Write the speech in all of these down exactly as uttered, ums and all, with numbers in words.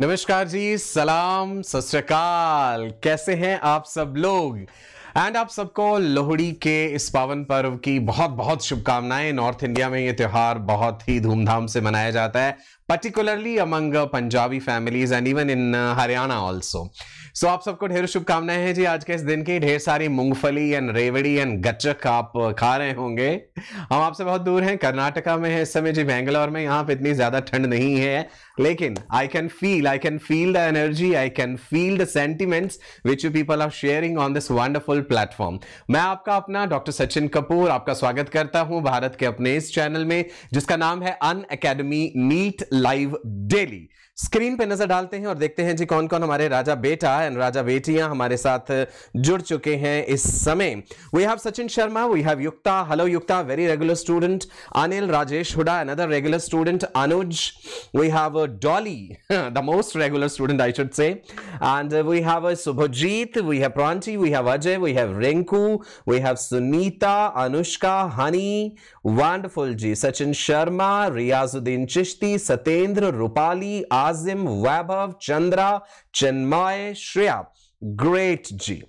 नमस्कार जी, सलाम, सत श्री अकाल। कैसे हैं आप सब लोग? एंड आप सबको लोहड़ी के इस पावन पर्व की बहुत बहुत शुभकामनाएं। नॉर्थ इंडिया में ये त्योहार बहुत ही धूमधाम से मनाया जाता है, particularly among Punjabi families and even in Haryana also. सो आप सबको ढेर शुभकामनाएं हैं जी। आज के इस दिन की ढेर सारी मूंगफली एंड रेवड़ी एंड गच्चक आप खा रहे होंगे। हम आपसे बहुत दूर हैं, कर्नाटका में है इस समय जी, बेंगलोर में। यहाँ पे इतनी ज्यादा ठंड नहीं है, लेकिन I can feel I can feel the energy, I can feel the sentiments which you people are sharing on this wonderful platform. मैं आपका अपना डॉक्टर सचिन कपूर आपका स्वागत करता हूं भारत के अपने इस चैनल में, जिसका नाम है Unacademy NEET live daily. Screen पे नजर डालते हैं और देखते हैं जी कौन कौन हमारे राजा बेटा एंड राजा बेटियां हमारे साथ जुड़ चुके हैं इस समय। We have Sachin Sharma, we have Yukta, hello Yukta, very regular student. Anil Rajesh Hooda, another regular student. Anuj, we have Dolly, the most regular student I should say, and we have Subhajit, we have Pranchi, we have Ajay, we have Rinku, we have Sunita, Anushka, Honey, wonderful ji, Sachin Sharma, Riyazuddin Chishti, Satendra, Rupali, Azim, Vaibhav, Chandra, Chinmay, Shreya, great ji.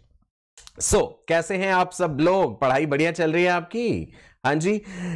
So so, कैसे हैं आप सब लोग? पढ़ाई बढ़िया चल रही है आपकी? हाँ जी,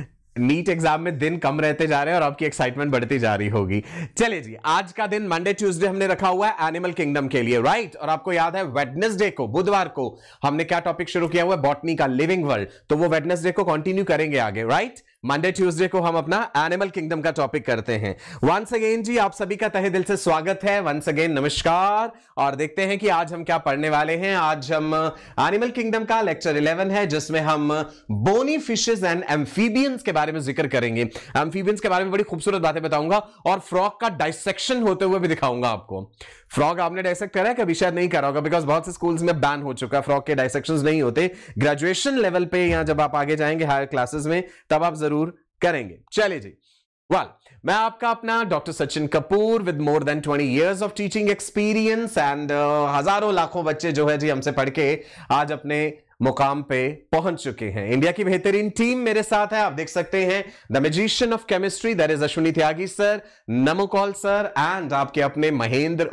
नीट एग्जाम में दिन कम रहते जा रहे हैं और आपकी एक्साइटमेंट बढ़ती जा रही होगी। चलिए जी, आज का दिन मंडे ट्यूसडे हमने रखा हुआ है एनिमल किंगडम के लिए, राइट? और आपको याद है वेडनेसडे को, बुधवार को हमने क्या टॉपिक शुरू किया हुआ है? बॉटनी का, लिविंग वर्ल्ड। तो वो वेडनेसडे को कंटिन्यू करेंगे आगे, राइट? मंडे ट्यूसडे को हम अपना एनिमल किंगडम का टॉपिक करते हैं। वंस अगेन जी, आप सभी का तहे दिल से स्वागत है। वंस अगेन नमस्कार। और देखते हैं कि आज हम क्या पढ़ने वाले हैं। आज हम एनिमल किंगडम का लेक्चर इलेवन है, जिसमें हम बोनी फिशेस एंड एम्फीबियंस के बारे में जिक्र करेंगे। एम्फीबियंस के बारे में बड़ी खूबसूरत बातें बताऊंगा और फ्रॉग का डाइसेक्शन होते हुए भी दिखाऊंगा आपको। फ्रॉग आपने डाइसेक्ट करा है कभी? शायद नहीं करा होगा, बिकॉज बहुत से स्कूल्स में बैन हो चुका है, फ्रॉग के डाइसेक्शंस नहीं होते। ग्रेजुएशन लेवल पे या जब आप आगे जाएंगे हायर क्लासेस में, तब आप जरूर करेंगे। चलिए जी, वेल मैं आपका अपना doctor Sachin Kapoor with more than twenty years of teaching experience and हजारों लाखों बच्चे जो है जी हमसे पढ़ के आज अपने मुकाम पे पहुंच चुके हैं। इंडिया की बेहतरीन टीम मेरे साथ है, आप देख सकते हैं। The magician of chemistry, that is Ashwini Tyagi sir, नमोकॉल सर, एंड आपके अपने महेंद्र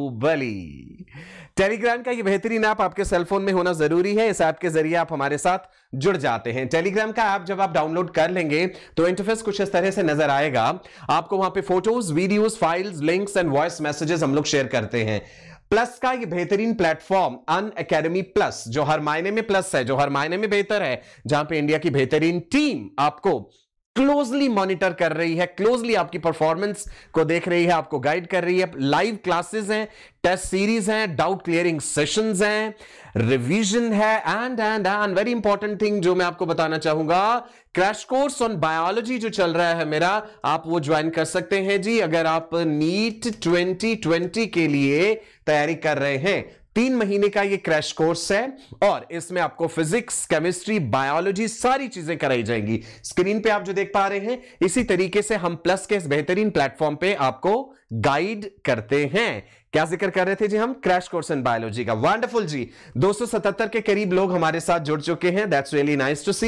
बाहुबली। टेलीग्राम का ये बेहतरीन ऐप आपके सेलफोन में होना जरूरी है। इस ऐप के जरिए आप हमारे साथ जुड़ जाते हैं। टेलीग्राम का ऐप जब आप डाउनलोड कर लेंगे तो इंटरफेस कुछ इस तरह से नजर आएगा। आपको वहां पे photos, videos, files, links and voice messages हम लोग शेयर करते हैं। प्लस का ये बेहतरीन प्लेटफॉर्म अनअकैडमी प्लस, जो हर मायने में प्लस है, जो हर मायने में बेहतर है, जहां पे इंडिया की बेहतरीन टीम आपको क्लोजली मॉनिटर कर रही है, क्लोजली आपकी परफॉर्मेंस को देख रही है, आपको गाइड कर रही है। लाइव क्लासेस हैं, टेस्ट सीरीज हैं, डाउट क्लियरिंग सेशंस हैं, रिवीजन है, and and and very important thing जो मैं आपको बताना चाहूंगा, क्रैश कोर्स ऑन बायोलॉजी जो चल रहा है मेरा, आप वो ज्वाइन कर सकते हैं जी, अगर आप नीट ट्वेंटी ट्वेंटी के लिए तैयारी कर रहे हैं। तीन महीने का ये क्रैश कोर्स है और इसमें आपको फिजिक्स, केमिस्ट्री, बायोलॉजी सारी चीजें कराई जाएंगी। स्क्रीन पे आप जो देख पा रहे हैं, इसी तरीके से हम प्लस के इस बेहतरीन प्लेटफॉर्म पे आपको गाइड करते हैं। क्या जिक्र कर रहे थे जी हम? क्रैश कोर्स इन बायोलॉजी का। वंडरफुल जी, दो सौ सतहत्तर के करीब लोग हमारे साथ जुड़ चुके हैं। That's really nice to see.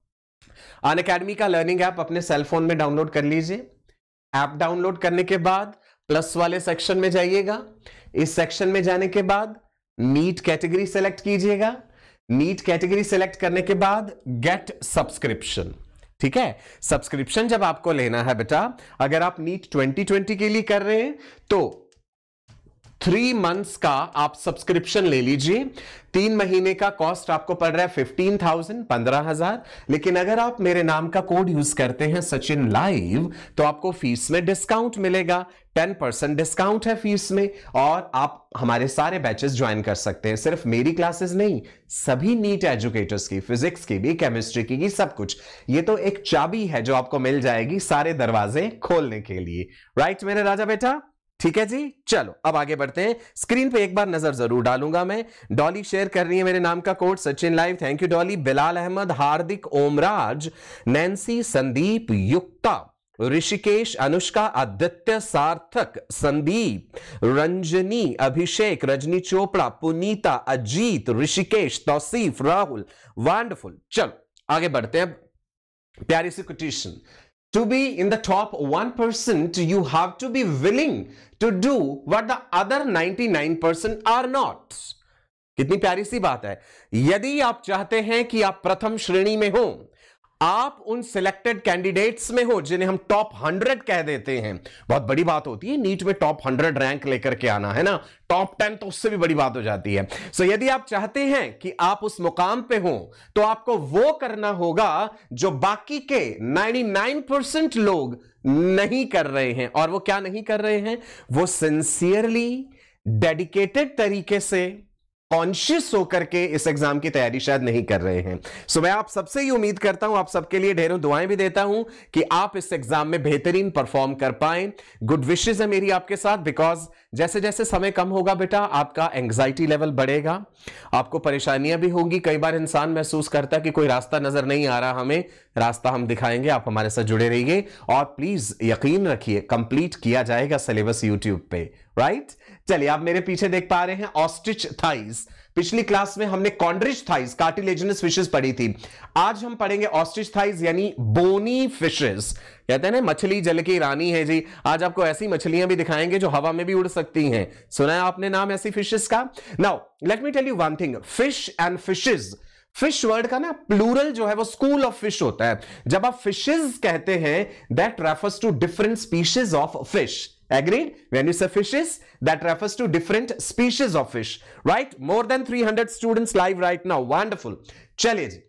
Unacademy का लर्निंग ऐप अपने सेलफोन में डाउनलोड कर लीजिए। ऐप डाउनलोड करने के बाद प्लस वाले सेक्शन में जाइएगा। इस सेक्शन में जाने के बाद नीट कैटेगरी सेलेक्ट कीजिएगा। नीट कैटेगरी सेलेक्ट करने के बाद गेट सब्सक्रिप्शन, ठीक है? सब्सक्रिप्शन जब आपको लेना है बेटा, अगर आप नीट ट्वेंटी ट्वेंटी के लिए कर रहे हैं तो थ्री मंथ्स का आप सब्सक्रिप्शन ले लीजिए। तीन महीने का कॉस्ट आपको पड़ रहा है फिफ्टीन थाउजेंड, पंद्रह हजार। लेकिन अगर आप मेरे नाम का कोड यूज करते हैं सचिन लाइव, तो आपको फीस में डिस्काउंट मिलेगा। टेन परसेंट डिस्काउंट है फीस में, और आप हमारे सारे बैचेस ज्वाइन कर सकते हैं। सिर्फ मेरी क्लासेस नहीं, सभी नीट एजुकेटर्स की, फिजिक्स की भी, केमिस्ट्री की, की सब कुछ। ये तो एक चाबी है जो आपको मिल जाएगी सारे दरवाजे खोलने के लिए, राइट मेरे राजा बेटा? ठीक है जी, चलो अब आगे बढ़ते हैं। स्क्रीन पे एक बार नजर जरूर डालूंगा मैं। डॉली शेयर कर रही है मेरे नाम का code Sachin live, thank you Dolly. Bilal Ahmed, Hardik, Omraj, Nancy, Sandeep, Yukta, Rishikesh, Anushka, Aditya, Sarthak, Sandeep, Ranjani, Abhishek, Rajni Chopra, Punita, Ajit, Rishikesh, Tauseef, Rahul, wonderful. चलो आगे बढ़ते हैं। प्यारी सी question, To be in the top one percent, you have to be willing to do what the other ninety-nine percent are not. कितनी प्यारी सी बात है। यदि आप चाहते हैं कि आप प्रथम श्रेणी में हो, आप उन सिलेक्टेड कैंडिडेट्स में हो जिन्हें हम टॉप हंड्रेड कह देते हैं। बहुत बड़ी बात होती है नीट में टॉप हंड्रेड रैंक लेकर के आना, है ना। टॉप टेन तो उससे भी बड़ी बात हो जाती है। सो so, यदि आप चाहते हैं कि आप उस मुकाम पे हो, तो आपको वो करना होगा जो बाकी के निन्यानवे परसेंट लोग नहीं कर रहे हैं। और वो क्या नहीं कर रहे हैं? वो सिंसियरली, डेडिकेटेड तरीके से, कॉन्शियस होकर के इस एग्जाम की तैयारी शायद नहीं कर रहे हैं। सो so, मैं आप सबसे ही उम्मीद करता हूं, आप सबके लिए ढेरों दुआएं भी देता हूं कि आप इस एग्जाम में बेहतरीन परफॉर्म कर पाएं। गुड विशेस है मेरी आपके साथ, बिकॉज जैसे जैसे समय कम होगा बेटा, आपका एंग्जाइटी लेवल बढ़ेगा, आपको परेशानियां भी होंगी। कई बार इंसान महसूस करता है कि कोई रास्ता नजर नहीं आ रहा, हमें रास्ता हम दिखाएंगे। आप हमारे साथ जुड़े रहिए और प्लीज यकीन रखिए कंप्लीट किया जाएगा सिलेबस यूट्यूब पे, राइट। चलिए, आप मेरे पीछे देख पा रहे हैं ऑस्ट्रिच थाइज। पिछली क्लास में हमने कॉन्ड्रिच थाइज, कार्टिलेजिनस फिशेस पढ़ी थी। आज हम पढ़ेंगे ऑस्ट्रिच थाइज यानी बोनी फिशेस। कहते हैं ना मछली जल की रानी है जी। आज आपको ऐसी मछलियां भी दिखाएंगे जो हवा में भी उड़ सकती हैं। सुना है आपने नाम ऐसी फिशेस का? Now let me tell you one thing, fish and fishes, fish word का ना प्लूरल जो है वो स्कूल ऑफ फिश होता है। जब आप फिशेस कहते हैं, that refers to different species of fish. Agreed? When you say fishes, that refers to different species of fish, right? More than three hundred students live right now. Wonderful. चलिए जी,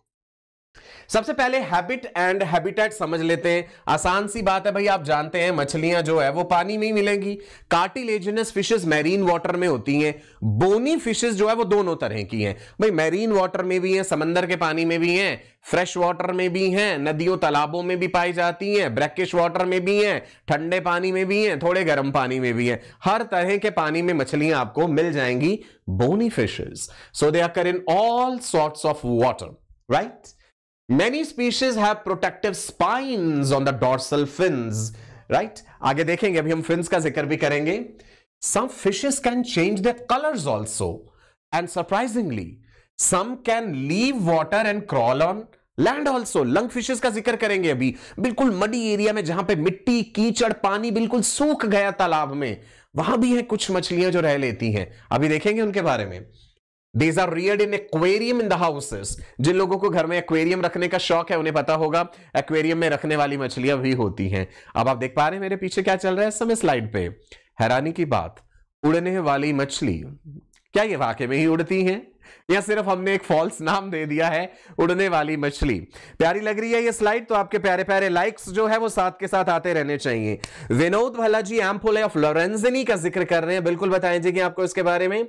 सबसे पहले habit and habitat समझ लेते हैं। आसान सी बात है भाई, आप जानते हैं मछलियां जो है वो पानी में ही मिलेंगी। कार्टिलेजिनस फिशेस मैरीन वाटर में होती हैं। बोनी फिशेस जो है वो दोनों तरह की हैं भाई, मैरीन वाटर में भी हैं, समंदर के पानी में भी हैं, फ्रेश वाटर में भी हैं, नदियों तालाबों में भी पाई जाती हैं, ब्रैकिश वाटर में भी हैं, ठंडे पानी में भी हैं, थोड़े गर्म पानी में भी हैं। हर तरह के पानी में मछलियां आपको मिल जाएंगी, bony fishes. So they occur in all sorts of water, right. Many species have protective spines on the dorsal fins, right? आगे देखेंगे, अभी हम fins का जिक्र भी करेंगे। Some fishes can change their colors also, and surprisingly, some can leave water and crawl on land also. Lung fishes का जिक्र करेंगे अभी। बिल्कुल मडी एरिया में जहां पे मिट्टी, कीचड़, पानी बिल्कुल सूख गया तालाब में, वहां भी है कुछ मछलियां जो रह लेती हैं। अभी देखेंगे उनके बारे में। These are reared in aquarium in the houses. जिन लोगों को घर में एक्वेरियम रखने का शौक है उन्हें पता होगा एक्वेरियम में रखने वाली मछलियां भी होती हैं। अब आप देख पा रहे हैं मेरे पीछे क्या चल रहा है इस समय स्लाइड पे। हैरानी की बात, उड़ने वाली मछली, क्या ये वाकई में ही उड़ती हैं या सिर्फ हमने एक फॉल्स नाम दे दिया है उड़ने वाली मछली? प्यारी लग रही है ये स्लाइड? तो आपके प्यारे प्यारे लाइक्स जो है वो साथ के साथ आते रहने चाहिए। Vinod Bhalla ji amphibia of Lorenzini का जिक्र कर रहे हैं, बिल्कुल बताएंगे आपको इसके बारे में।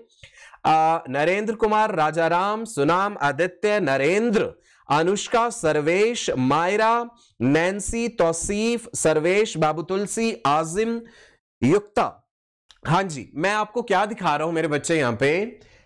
आ, नरेंद्र कुमार, राजाराम, सुनाम, आदित्य, नरेंद्र, अनुष्का, सर्वेश, मायरा, नैन्सी, तौसीफ, सर्वेश, बाबू तुलसी, आजिम, युक्ता। हाँ जी, मैं आपको क्या दिखा रहा हूं मेरे बच्चे यहां पे?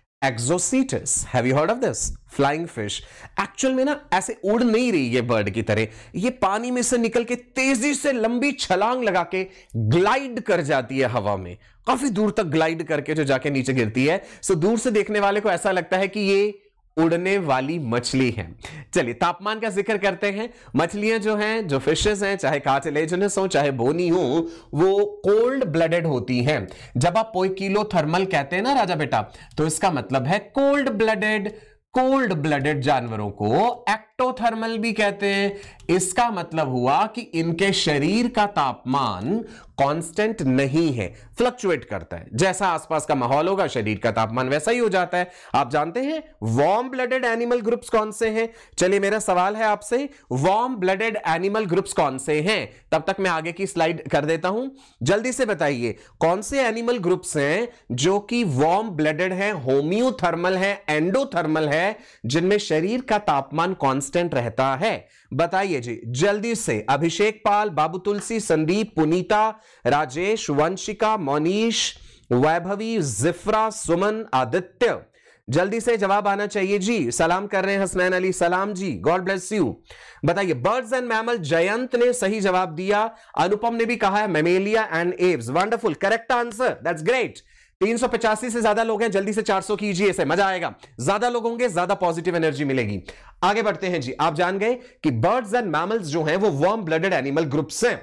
Exocoetus. Have you heard of this? Flying fish. Actual में ना ऐसे उड़ नहीं रही ये बर्ड की तरह, ये पानी में से निकल के तेजी से लंबी छलांग लगा के ग्लाइड कर जाती है हवा में, काफी दूर तक ग्लाइड करके जो जाके नीचे गिरती है। सो दूर से देखने वाले को ऐसा लगता है कि ये उड़ने वाली मछली है। चलिए तापमान का जिक्र करते हैं। मछलियां जो हैं, जो फिशेस हैं, चाहे कार्टिलेजिनस हो चाहे बोनी हो, वो कोल्ड ब्लडेड होती हैं। जब आप पोइकिलोथर्मल कहते हैं ना राजा बेटा, तो इसका मतलब है कोल्ड ब्लडेड। कोल्ड ब्लडेड जानवरों को एक्टोथर्मल भी कहते हैं। इसका मतलब हुआ कि इनके शरीर का तापमान कांस्टेंट नहीं है, फ्लक्चुएट करता है। जैसा आसपास का माहौल होगा शरीर का तापमान वैसा ही हो जाता है। आप जानते हैं वार्म ब्लडेड एनिमल ग्रुप्स कौन से हैं? चलिए मेरा सवाल है आपसे, वार्म ब्लडेड एनिमल ग्रुप्स कौन से हैं? तब तक मैं आगे की स्लाइड कर देता हूं, जल्दी से बताइए कौन से एनिमल ग्रुप्स हैं जो कि वार्म ब्लडेड हैं, होम्योथर्मल है, एंडोथर्मल है, जिनमें शरीर का तापमान कांस्टेंट रहता है? बताइए जी जल्दी से। अभिषेक पाल, बाबू तुलसी, संदीप, पुनीता, राजेश, वंशिका, मोनीश, वैभवी, जिफ्रा, सुमन, आदित्य, जल्दी से जवाब आना चाहिए जी। सलाम कर रहे हैं हसनैन अली, सलाम जी, गॉड ब्लेस यू। बताइए बर्ड्स एंड मैमल, जयंत ने सही जवाब दिया। अनुपम ने भी कहा है mammalia and aves, wonderful, correct answer, that's great. तीन सौ पचासी से ज्यादा लोग हैं, जल्दी से चार सौ कीजिए, इसे मजा आएगा। ज्यादा लोग होंगे ज्यादा पॉजिटिव एनर्जी मिलेगी। आगे बढ़ते हैं जी। आप जान गए कि बर्ड्स एंड मैमल्स जो हैं वो वार्म ब्लडेड एनिमल ग्रुप्स हैं।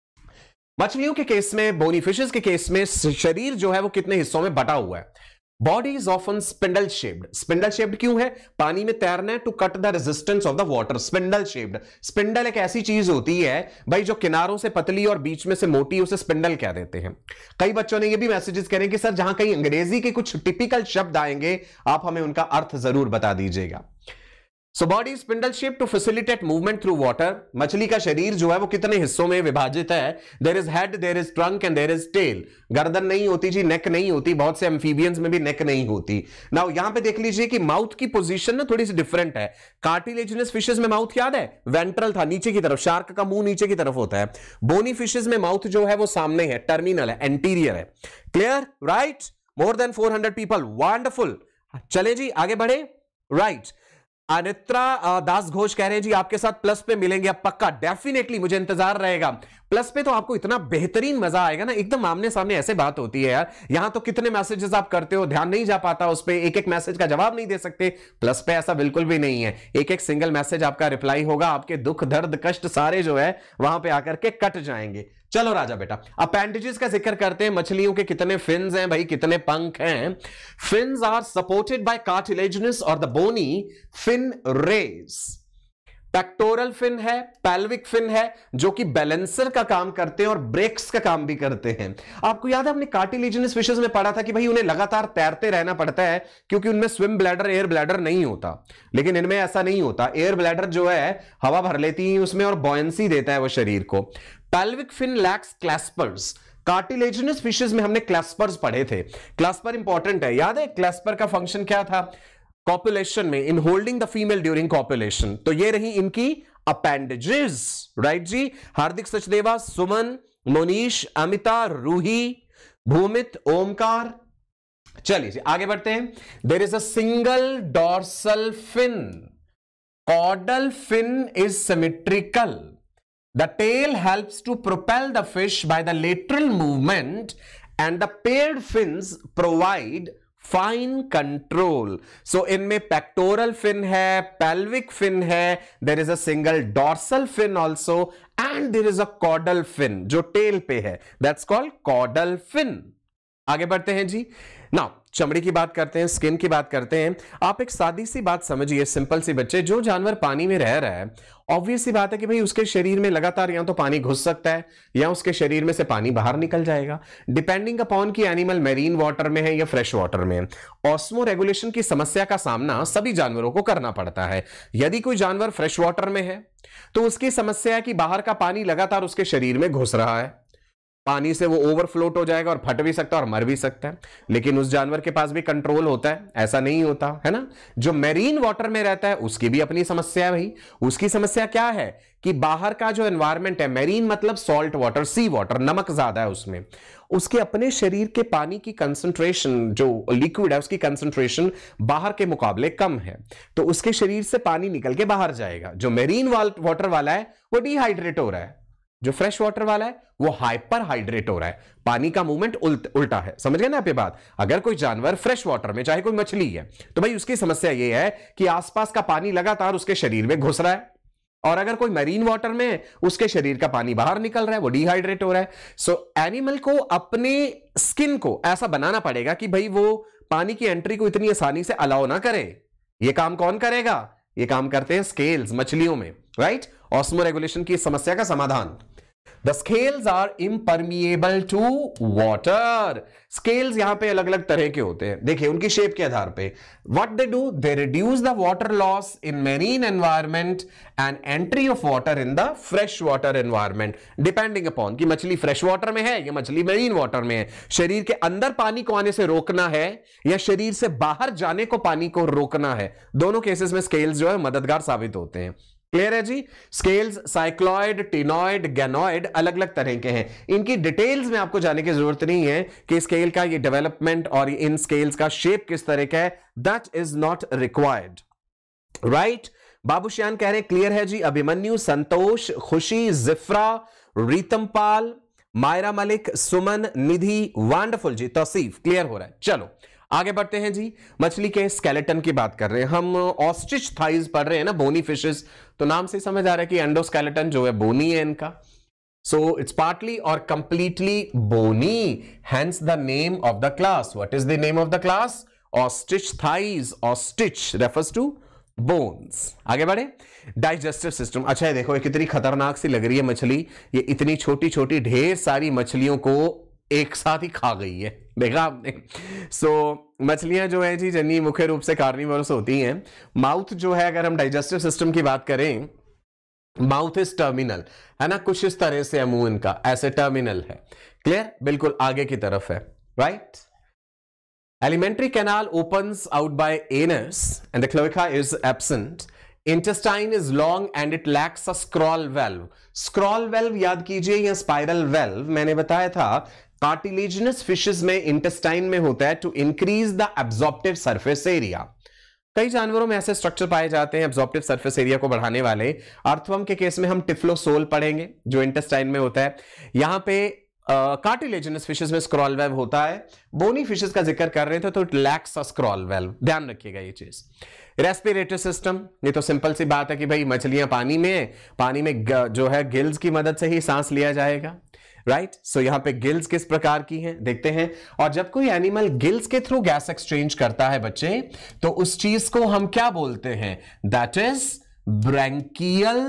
मछलियों के केस में, बोनी फिशेस के केस में शरीर जो है वो कितने हिस्सों में बटा हुआ है? Body is often spindle shaped. Spindle shaped क्यों है? पानी में तैरना है to cut the resistance of the water. Spindle shaped. Spindle एक ऐसी चीज होती है भाई जो किनारों से पतली और बीच में से मोटी, उसे स्पिंडल कह देते हैं। कई बच्चों ने ये भी मैसेजेस करें कि सर जहां कहीं अंग्रेजी के कुछ टिपिकल शब्द आएंगे आप हमें उनका अर्थ जरूर बता दीजिएगा। So body spindle shape to facilitate movement through water. मछली का शरीर जो है वो कितने हिस्सों में विभाजित है? There is head, there is trunk and there is tail. गर्दन नहीं होती जी, नेक नहीं होती। बहुत से एम्फीबियंस में भी नेक नहीं होती। नाउ यहां पे देख लीजिए कि माउथ की पोजीशन ना थोड़ी सी डिफरेंट है। कार्टिलेजिनस फिशेस में माउथ याद है वेंट्रल था, नीचे की तरफ। शार्क का मुंह नीचे की तरफ होता है। बोनी फिशेस में माउथ जो है वो सामने है, टर्मिनल है, एंटीरियर है। Clear? Right? More than four hundred people, wonderful. चले जी आगे बढ़े। Right right. अनित्रा दास घोष कह रहे हैं जी आपके साथ प्लस पे मिलेंगे अब पक्का, डेफिनेटली मुझे इंतजार रहेगा। प्लस पे तो आपको इतना बेहतरीन मजा आएगा ना, एकदम आमने सामने ऐसे बात होती है यार। यहां तो कितने मैसेजेस आप करते हो, ध्यान नहीं जा पाता उस पे, एक एक मैसेज का जवाब नहीं दे सकते। प्लस पे ऐसा बिल्कुल भी नहीं है, एक एक सिंगल मैसेज आपका रिप्लाई होगा, आपके दुख दर्द कष्ट सारे जो है वहां पे आकर के कट जाएंगे। चलो राजा बेटा, अपेंडेजेस का जिक्र करते हैं। मछलियों के कितने फिन्स हैं भाई, कितने पंख हैं? Fins are supported by cartilaginous और the bony fin rays. Pectoral fin है, पेल्विक फिन है जो कि बैलेंसर का काम करते हैं और ब्रेक्स का काम भी करते हैं। आपको याद है हमने कार्टिलेजिनस फिशेस में पढ़ा था कि भाई उन्हें लगातार तैरते रहना पड़ता है क्योंकि उनमें स्विम ब्लैडर, एयर ब्लैडर नहीं होता। लेकिन इनमें ऐसा नहीं होता। एयर ब्लैडर जो है हवा भर लेती है उसमें और बॉयंसी देता है वो शरीर को। Pelvic fin lacks claspers. Cartilaginous fishes में हमने क्लैस्पर्स पढ़े थे। क्लैस्पर इंपॉर्टेंट है, याद है क्लैस्पर का फंक्शन क्या था? कॉपुलेशन में, in holding the female during copulation. तो ये रही इनकी अपेंडेजेस। राइट जी। हार्दिक सचदेवा, सुमन, मोनीश, अमिता, रूही, भूमित, ओमकार। चलिए जी आगे बढ़ते हैं। There is a single dorsal fin. Caudal fin is symmetrical. The tail helps to propel the fish by the lateral movement and the paired fins provide fine control. So इनमें pectoral fin है, pelvic fin है, there is a single dorsal fin also and there is a caudal fin जो tail पे है, that's called caudal fin. आगे बढ़ते हैं जी। Now चमड़ी की बात करते हैं, स्किन की बात करते हैं। आप एक सादी सी बात समझिए, सिंपल सी बच्चे, जो जानवर पानी में रह रहा है ऑब्वियस सी बात है कि भाई उसके शरीर में लगातार या तो पानी घुस सकता है या उसके शरीर में से पानी बाहर निकल जाएगा, डिपेंडिंग अपॉन कि एनिमल मैरीन वाटर में है या फ्रेश वाटर में है। ऑस्मो रेगुलेशन की समस्या का सामना सभी जानवरों को करना पड़ता है। यदि कोई जानवर फ्रेश वाटर में है तो उसकी समस्या है कि बाहर का पानी लगातार उसके शरीर में घुस रहा है, पानी से वो ओवरफ्लोट हो जाएगा और फट भी सकता है और मर भी सकता है। लेकिन उस जानवर के पास भी कंट्रोल होता है, ऐसा नहीं होता है ना। जो मैरीन वाटर में रहता है उसकी भी अपनी समस्या है भाई। उसकी समस्या क्या है कि बाहर का जो एनवायरमेंट है, मैरीन मतलब सॉल्ट वाटर, सी वाटर, नमक ज्यादा है उसमें, उसके अपने शरीर के पानी की कंसंट्रेशन, जो लिक्विड है उसकी कंसंट्रेशन बाहर के मुकाबले कम है, तो उसके शरीर से पानी निकल के बाहर जाएगा। जो मैरीन वाटर वाला है वो डिहाइड्रेट हो रहा है, जो फ्रेश वाटर वाला है वो हाइपर हाइड्रेट हो रहा है। पानी का मूवमेंट उल्ट उल्टा है। समझ गए ना आप ये बात? अगर कोई जानवर फ्रेश वाटर में, चाहे कोई मछली है, तो भाई उसकी समस्या ये है कि आसपास का पानी लगातार उसके शरीर में घुस रहा है, और अगर कोई मरीन वाटर में उसके शरीर का पानी बाहर निकल रहा है, वो डिहाइड्रेट हो रहा है। सो एनिमल को अपने स्किन को ऐसा बनाना पड़ेगा कि भाई वो पानी की एंट्री को इतनी आसानी से अलाउ ना करे। ये काम कौन करेगा? ये काम करते हैं स्केल्स मछलियों में। राइट? ऑस्मो रेगुलेशन की समस्या का समाधान। The scales are impermeable to water. Scales यहां पे अलग अलग तरह के होते हैं, देखिए उनकी शेप के आधार पे। What they do? They reduce the water loss in marine environment and entry of water in the freshwater environment, depending upon कि मछली फ्रेश वाटर में है या मछली मरीन वाटर में है। शरीर के अंदर पानी को आने से रोकना है या शरीर से बाहर जाने को पानी को रोकना है, दोनों केसेस में स्केल्स जो है मददगार साबित होते हैं। क्लियर है जी? स्केल्स साइक्लॉइड, टिनॉइड, गैनॉइड अलग अलग तरह के हैं। इनकी डिटेल्स में आपको जाने की जरूरत नहीं है कि स्केल का ये डेवलपमेंट और इन स्केल्स का शेप किस तरह का है, that is not required. Right? Babushyan कह रहे हैं क्लियर है जी। अभिमन्यु, संतोष, खुशी, जिफ्रा, रीतमपाल, मायरा मलिक, सुमन, निधि, वंडरफुल जी, तौसीफ, क्लियर हो रहा है। चलो आगे बढ़ते हैं जी। मछली के स्केलेटन की बात कर रहे हैं हम। ऑस्ट्रिच थाइज पढ़ रहे हैं ना, बोनी फिशेस, तो नाम से समझ आ रहा है कि एंडोस्केलेटन जो है बोनी है इनका। So it's partly or completely bony, hence the name of the class. What is the name of the class? Ostrich thighs. Ostrich refers to bones. आगे बढ़े। डाइजेस्टिव सिस्टम, अच्छा है देखो, ये कितनी खतरनाक सी लग रही है मछली। ये इतनी छोटी छोटी ढेर सारी मछलियों को एक साथ ही खा गई है, देखा आपने। सो so, मछलियां जो है जी जनी मुख्य रूप से कार्निवोरस होती हैं। माउथ जो है, अगर हम डाइजेस्टिव सिस्टम की बात करें, माउथ इज टर्मिनल, है ना, कुछ इस तरह से है मुंह इनका, ऐसे टर्मिनल है, क्लियर, बिल्कुल आगे की तरफ है, right. Alimentary canal opens out by anus and the cloaca is absent. Intestine is long and it lacks a scroll valve. Scroll valve याद कीजिए या स्पाइरल वेल्व, मैंने बताया था कार्टिलेजिनस फिशेस में इंटेस्टाइन में होता है to increase the absorptive surface area. कई जानवरों में ऐसे स्ट्रक्चर पाए जाते हैं एब्जॉर्प्टिव सरफेस एरिया को बढ़ाने वाले। अर्थवर्म के केस में हम टिफ्लोसोल पढ़ेंगे जो इंटेस्टाइन में होता है। यहां पे कार्टिलेजिनस फिशेस में स्क्रॉल वेल्व होता है। बोनी फिशेस का जिक्र कर रहे थे तो it lacks a scroll valve, ध्यान रखिएगा ये चीज। रेस्पिरेटरी सिस्टम, ये तो सिंपल सी बात है कि भाई मछलियां पानी में पानी में जो है गिल्स की मदद से ही सांस लिया जाएगा, राइट। सो यहां पे गिल्स किस प्रकार की हैं देखते हैं। और जब कोई एनिमल गिल्स के थ्रू गैस एक्सचेंज करता है बच्चे, तो उस चीज को हम क्या बोलते हैं? That is branchial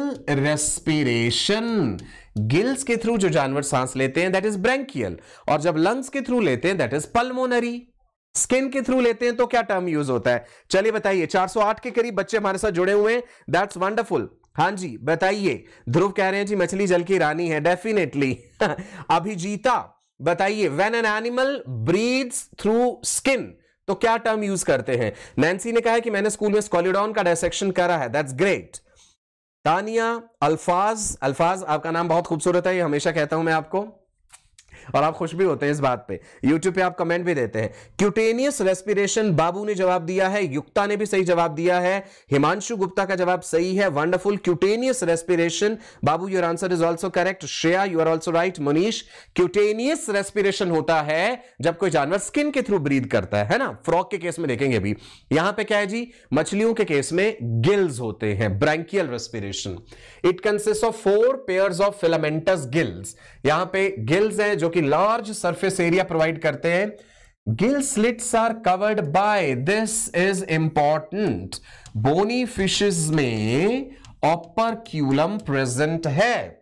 respiration. Gills के थ्रू जो जानवर सांस लेते हैं दैट इज ब्रैंकियल, और जब लंग्स के थ्रू लेते हैं दैट इज पल्मोनरी। स्किन के थ्रू लेते हैं तो क्या टर्म यूज होता है? चलिए बताइए। चार सौ आठ के करीब बच्चे हमारे साथ जुड़े हुए हैं, दैट्स वंडरफुल। हाँ जी बताइए। ध्रुव कह रहे हैं जी मछली जल की रानी है, डेफिनेटली। अभिजीता बताइए, when an animal breathes through skin तो क्या टर्म यूज करते हैं? नैन्सी ने कहा है कि मैंने स्कूल में स्कॉलिडॉन का डायसेक्शन करा है, दैट्स ग्रेट। तानिया, अल्फाज, अल्फाज आपका नाम बहुत खूबसूरत है, ये हमेशा कहता हूं मैं आपको, और आप खुश भी होते हैं इस बात पे। यूट्यूब पे आप कमेंट भी देते हैं। क्यूटेनियस रेस्पिरेशन बाबू ने जवाब दिया है, युक्ता ने भी सही जवाब दिया है, हिमांशु गुप्ता का जवाब सही है, wonderful. Cutaneous respiration, Babu your answer is also correct. Shreya you are also right. Manish, cutaneous respiration होता है जब कोई जानवर स्किन के थ्रू ब्रीथ करता है, है ना। फ्रॉग के केस में देखेंगे अभी। यहां पे क्या है जी, मछलियों के केस में गिल्स होते हैं, branchial respiration. It consist of four pairs of filamentous gills. यहां पे गिल्स हैं जो कि लार्ज सरफेस एरिया प्रोवाइड करते हैं। Gill slits are covered by, this is important, bony fishes में ऑपरक्यूलम प्रेजेंट है।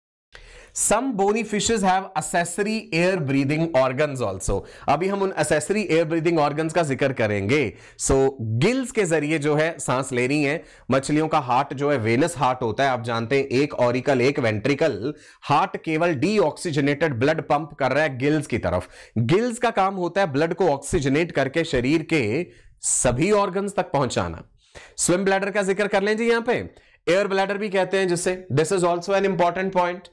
Some bony fishes have accessory air breathing organs also. अभी हम उन accessory air breathing organs का जिक्र करेंगे। So गिल्स के जरिए जो है सांस ले रही हैं। मछलियों का हार्ट जो है वेनस हार्ट होता है, आप जानते हैं, एक ऑरिकल एक वेंट्रिकल। हार्ट केवल डीऑक्सीजनेटेड ब्लड पंप कर रहा है गिल्स की तरफ। गिल्स का काम होता है ब्लड को ऑक्सीजनेट करके शरीर के सभी ऑर्गन्स तक पहुंचाना। स्विम ब्लैडर का जिक्र कर लें जी, यहां पे एयर ब्लैडर भी कहते हैं जिसे। This is also an important point.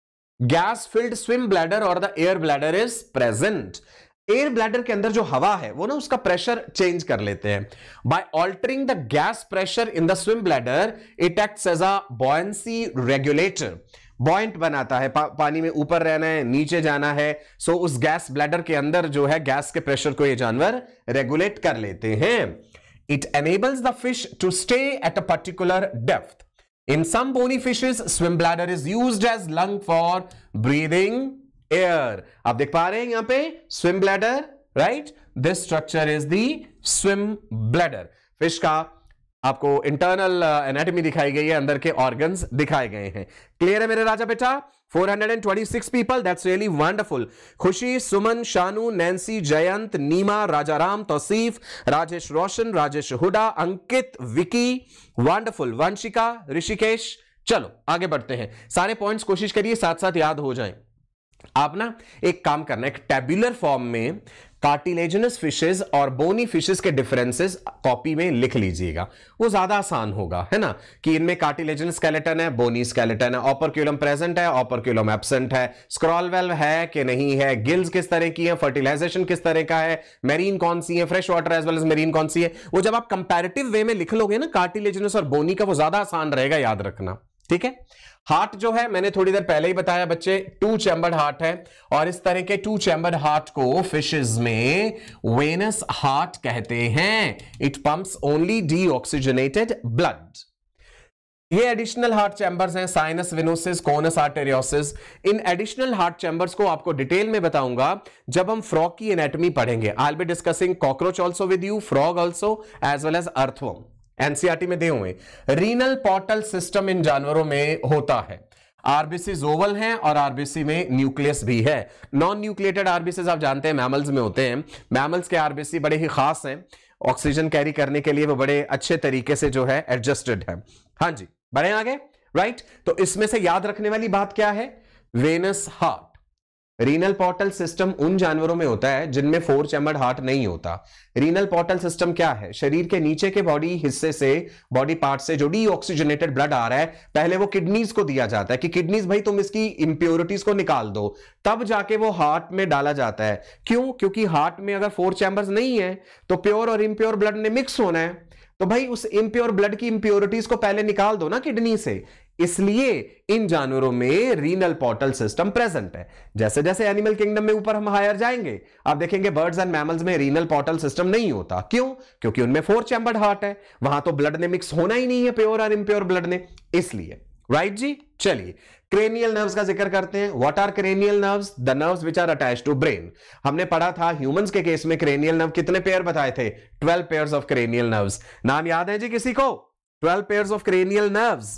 Gas filled swim bladder और the air bladder is present. Air bladder के अंदर जो हवा है वो ना उसका प्रेशर चेंज कर लेते हैं। By altering the gas pressure in the swim bladder it acts as a buoyancy regulator. Buoyant बनाता है, पा, पानी में ऊपर रहना है नीचे जाना है, सो so उस गैस ब्लैडर के अंदर जो है गैस के प्रेशर को ये जानवर रेगुलेट कर लेते हैं। It enables the fish to stay at a particular depth. In some bony fishes, swim bladder is used as lung for breathing air. आप देख पा रहे हैं यहां पे swim bladder, right? This structure is the swim bladder. Fish का आपको internal anatomy दिखाई गई है, अंदर के ऑर्गन्स दिखाए गए हैं। क्लियर है मेरे राजा बेटा? Four hundred twenty six people, that's really wonderful. Khushi, Suman, Shanu, Nancy, Jayant, Neema, Rajaram, Tauseef, Rajesh Roshan, Rajesh Hooda, Ankit, Vicky, wonderful, Vanshika, Rishikesh. चलो आगे बढ़ते हैं। सारे पॉइंट्स कोशिश करिए साथ साथ याद हो जाएं। आप ना एक काम करना, एक टेबुलर फॉर्म में कार्टिलेजिनस फिशेस और बोनी फिशेस के डिफरेंसेस कॉपी में लिख लीजिएगा, वो ज्यादा आसान होगा, है ना। कि इनमें कार्टिलेजिनस स्केलेटन है, बोनी स्केलेटन है, ऑपरक्यूलम प्रेजेंट है, ऑपरक्यूलम एब्सेंट है, स्क्रॉल वेल्व है कि नहीं है, गिल्स किस तरह की है, फर्टिलाइजेशन किस तरह का है, मेरीन कौन सी है, fresh water as well as marine कौन सी है। वो जब आप कंपैरेटिव वे में लिख लोगे ना कार्टिलेजिनस और बोनी का, वो ज्यादा आसान रहेगा याद रखना, ठीक है। हार्ट जो है मैंने थोड़ी देर पहले ही बताया बच्चे, टू चैम्बर्ड हार्ट है, और इस तरह के टू चैम्बर्ड हार्ट को फिशेस में वेनस हार्ट कहते हैं। It pumps only deoxygenated blood. ये एडिशनल हार्ट चैम्बर्स हैं, साइनस वेनोसिस, कोनस आर्टेरियोसिस। इन एडिशनल हार्ट चैम्बर्स को आपको डिटेल में बताऊंगा जब हम फ्रॉग की एनाटॉमी पढ़ेंगे। I will be discussing cockroach also with you, frog also, as well as earthworm. NCERT में दिए हुए। रीनल पोर्टल सिस्टम इन जानवरों में होता है। आरबीसी ओवल हैं और आरबीसी में न्यूक्लियस भी है। नॉन न्यूक्लिएटेड आरबीसी आप जानते हैं मैमल्स में होते हैं। मैमल्स के आरबीसी बड़े ही खास हैं, ऑक्सीजन कैरी करने के लिए वो बड़े अच्छे तरीके से जो है एडजस्टेड है। हाँ जी, बढ़े आगे, राइट। तो इसमें से याद रखने वाली बात क्या है? Venous heart. Renal portal system उन जानवरों में होता है जिनमें फोर चैम्बर्ड हार्ट नहीं होता। रीनल पोर्टल सिस्टम क्या है? शरीर के नीचे के बॉडी हिस्से से, बॉडी पार्ट से जो डीऑक्सीजनेटेड ब्लड आ रहा है, पहले वो किडनीज को दिया जाता है कि किडनीज भाई तुम इसकी इंप्योरिटीज को निकाल दो, तब जाके वो हार्ट में डाला जाता है। क्यों? क्योंकि हार्ट में अगर फोर चैम्बर्स नहीं है तो प्योर और इम्प्योर ब्लड ने मिक्स होना है, तो भाई उस इम्प्योर ब्लड की इंप्योरिटीज को पहले निकाल दो ना किडनी से। इसलिए इन जानवरों में रीनल पोर्टल सिस्टम प्रेजेंट है। जैसे जैसे एनिमल किंगडम में ऊपर हम हायर जाएंगे, आप देखेंगे बर्ड्स एंड मैमल्स में रीनल पोर्टल सिस्टम नहीं होता। क्यों? क्योंकि उनमें फोर चैम्बर्ड हार्ट है, वहां तो ब्लड ने मिक्स होना ही नहीं है, प्योर और इम्प्योर ब्लड ने, इसलिए। राइट जी, चलिए क्रेनियल नर्व्स का जिक्र करते हैं। What are cranial nerves? The nerves which are attached to brain. हमने पढ़ा था ह्यूमंस के केस में क्रेनियल नर्व कितने पेयर बताए थे? Twelve pairs of cranial nerves. नाम याद है जी किसी को? Twelve pairs of cranial nerves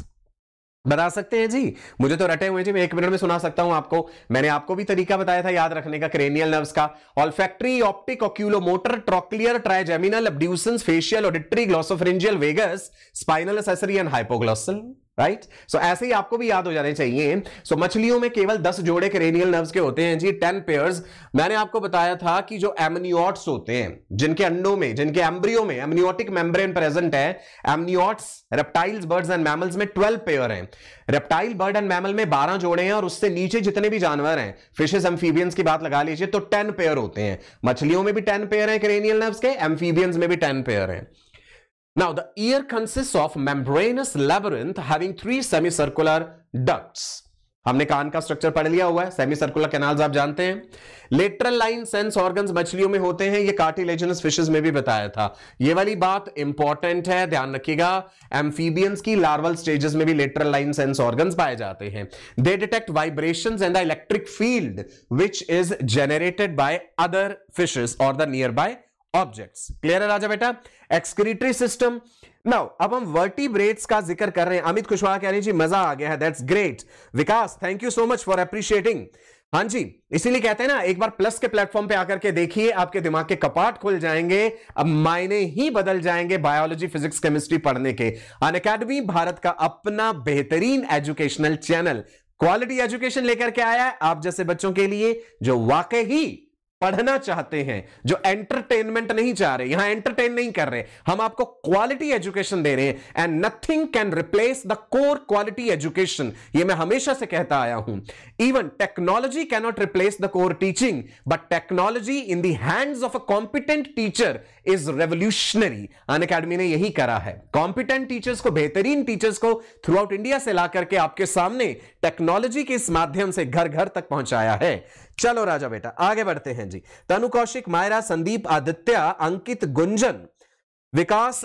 बता सकते हैं जी? मुझे तो रटे हुए जी, मैं एक मिनट में सुना सकता हूं आपको। मैंने आपको भी तरीका बताया था याद रखने का क्रेनियल नर्व्स का। Olfactory, optic, oculomotor, trochlear, trigeminal, abducens, facial, auditory, glossopharyngeal, vagus, spinal, accessory and hypoglossal. Right, so ऐसे ही आपको भी याद हो जाने चाहिए। सो so, मछलियों में केवल दस जोड़े क्रेनियल नर्व्स के होते हैं जी, टेन पेयर्स। मैंने आपको बताया था कि जो एमनियोट्स होते हैं, जिनके अंडों में, जिनके एम्ब्रियो में एमनियोटिक मेम्ब्रेन प्रेजेंट है, amniotes reptiles, birds and mammals में ट्वेल्व पेयर हैं। रेप्टाइल, बर्ड एंड मैमल में बारह जोड़े हैं, और उससे नीचे जितने भी जानवर हैं, फिशेस, एम्फीबियंस की बात लगा लीजिए तो टेन पेयर होते हैं। मछलियों में भी टेन पेयर हैं क्रेनियल नर्व्स के, एम्फीबियंस में भी टेन पेयर हैं। Now, the ear consists of membranous labyrinth having three semicircular ducts. हमने कान का स्ट्रक्चर पढ़ लिया हुआ है, सेमीसर्कुलर कैनाल्स आप जानते हैं। लेटरल लाइन सेंस ऑर्गन्स मछलियों में होते हैं, ये कार्टिलेजिनस फिशेस में भी बताया था। ये वाली बात इंपॉर्टेंट है, ध्यान रखिएगा। एम्फीबियंस की लार्वल स्टेजेस में भी लेटरल लाइन सेंस ऑर्गन्स पाए जाते हैं। They detect vibrations and the electric field which is generated by other fishes और the nearby objects. Clear है राजा बेटा? Excretory system. नाउ अब हम वर्टिब्रेट्स का जिक्र कर रहे हैं। अमित कुशवाहा कह रहे हैं जी मजा आ गया है, that's great. Vikas, thank you so much for appreciating. हाँ जी, इसीलिए कहते हैं ना, एक बार प्लस के प्लेटफॉर्म पे आकर के देखिए, आपके दिमाग के कपाट खुल जाएंगे, अब मायने ही बदल जाएंगे बायोलॉजी, फिजिक्स, केमिस्ट्री पढ़ने के। अनअकैडमी भारत का अपना बेहतरीन एजुकेशनल चैनल, क्वालिटी एजुकेशन लेकर के आया है आप जैसे बच्चों के लिए जो वाकई ही पढ़ना चाहते हैं, जो एंटरटेनमेंट नहीं चाह रहे। यहां एंटरटेन नहीं कर रहे, हम आपको क्वालिटी एजुकेशन दे रहे हैं। And nothing can replace the core quality education, ये मैं हमेशा से कहता आया हूं। Even technology can not replace the core teaching, but technology in the hands of a competent teacher is revolutionary. Unacademy ने यही करा है, कॉम्पिटेंट टीचर्स को, बेहतरीन टीचर्स को थ्रू आउट इंडिया से ला करके आपके सामने टेक्नोलॉजी के इस माध्यम से घर घर तक पहुंचाया है। चलो राजा बेटा आगे बढ़ते हैं जी। तनु कौशिक, मायरा, संदीप, आदित्य, अंकित, गुंजन, विकास,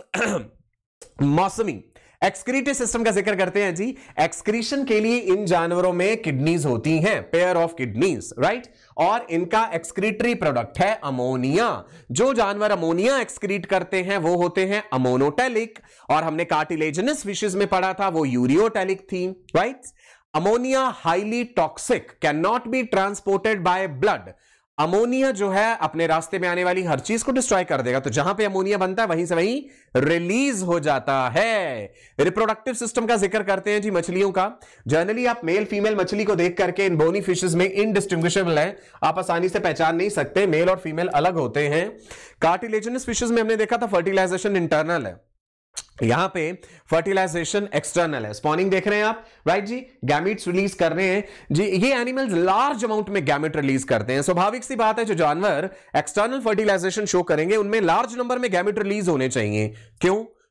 मौसमी, एक्सक्रीटरी सिस्टम का जिक्र करते हैं जी। एक्सक्रीशन के लिए इन जानवरों में किडनीज होती हैं, पेयर ऑफ किडनीज, राइट। और इनका एक्सक्रीटरी प्रोडक्ट है अमोनिया। जो जानवर अमोनिया एक्सक्रीट करते हैं वो होते हैं अमोनोटेलिक, और हमने कार्टिलेजिनस फिशेस में पढ़ा था वो यूरियोटेलिक थी, right. Ammonia highly toxic, can not be transported by blood. Ammonia जो है अपने रास्ते में आने वाली हर चीज को डिस्ट्रॉय कर देगा, तो जहां पे अमोनिया बनता है वहीं से वहीं रिलीज हो जाता है। रिप्रोडक्टिव सिस्टम का जिक्र करते हैं जी मछलियों का। जनरली आप मेल फीमेल मछली को देख करके इन बोनी फिशेस में इनडिस्टिंग्विशेबल है, आप आसानी से पहचान नहीं सकते, मेल और फीमेल अलग होते हैं। कार्टिलेजिनस फिशेस में हमने देखा था फर्टिलाइजेशन इंटरनल है, यहां पे फर्टिलाइजेशन एक्सटर्नल है। स्पॉनिंग देख रहे हैं आप, राइट जी, गैमेट्स रिलीज कर रहे हैं जी। ये एनिमल्स लार्ज अमाउंट में गैमेट रिलीज करते हैं। स्वाभाविक सी बात है, जो जानवर एक्सटर्नल फर्टिलाइजेशन शो करेंगे उनमें लार्ज नंबर में गैमेट रिलीज होने चाहिए। क्यों?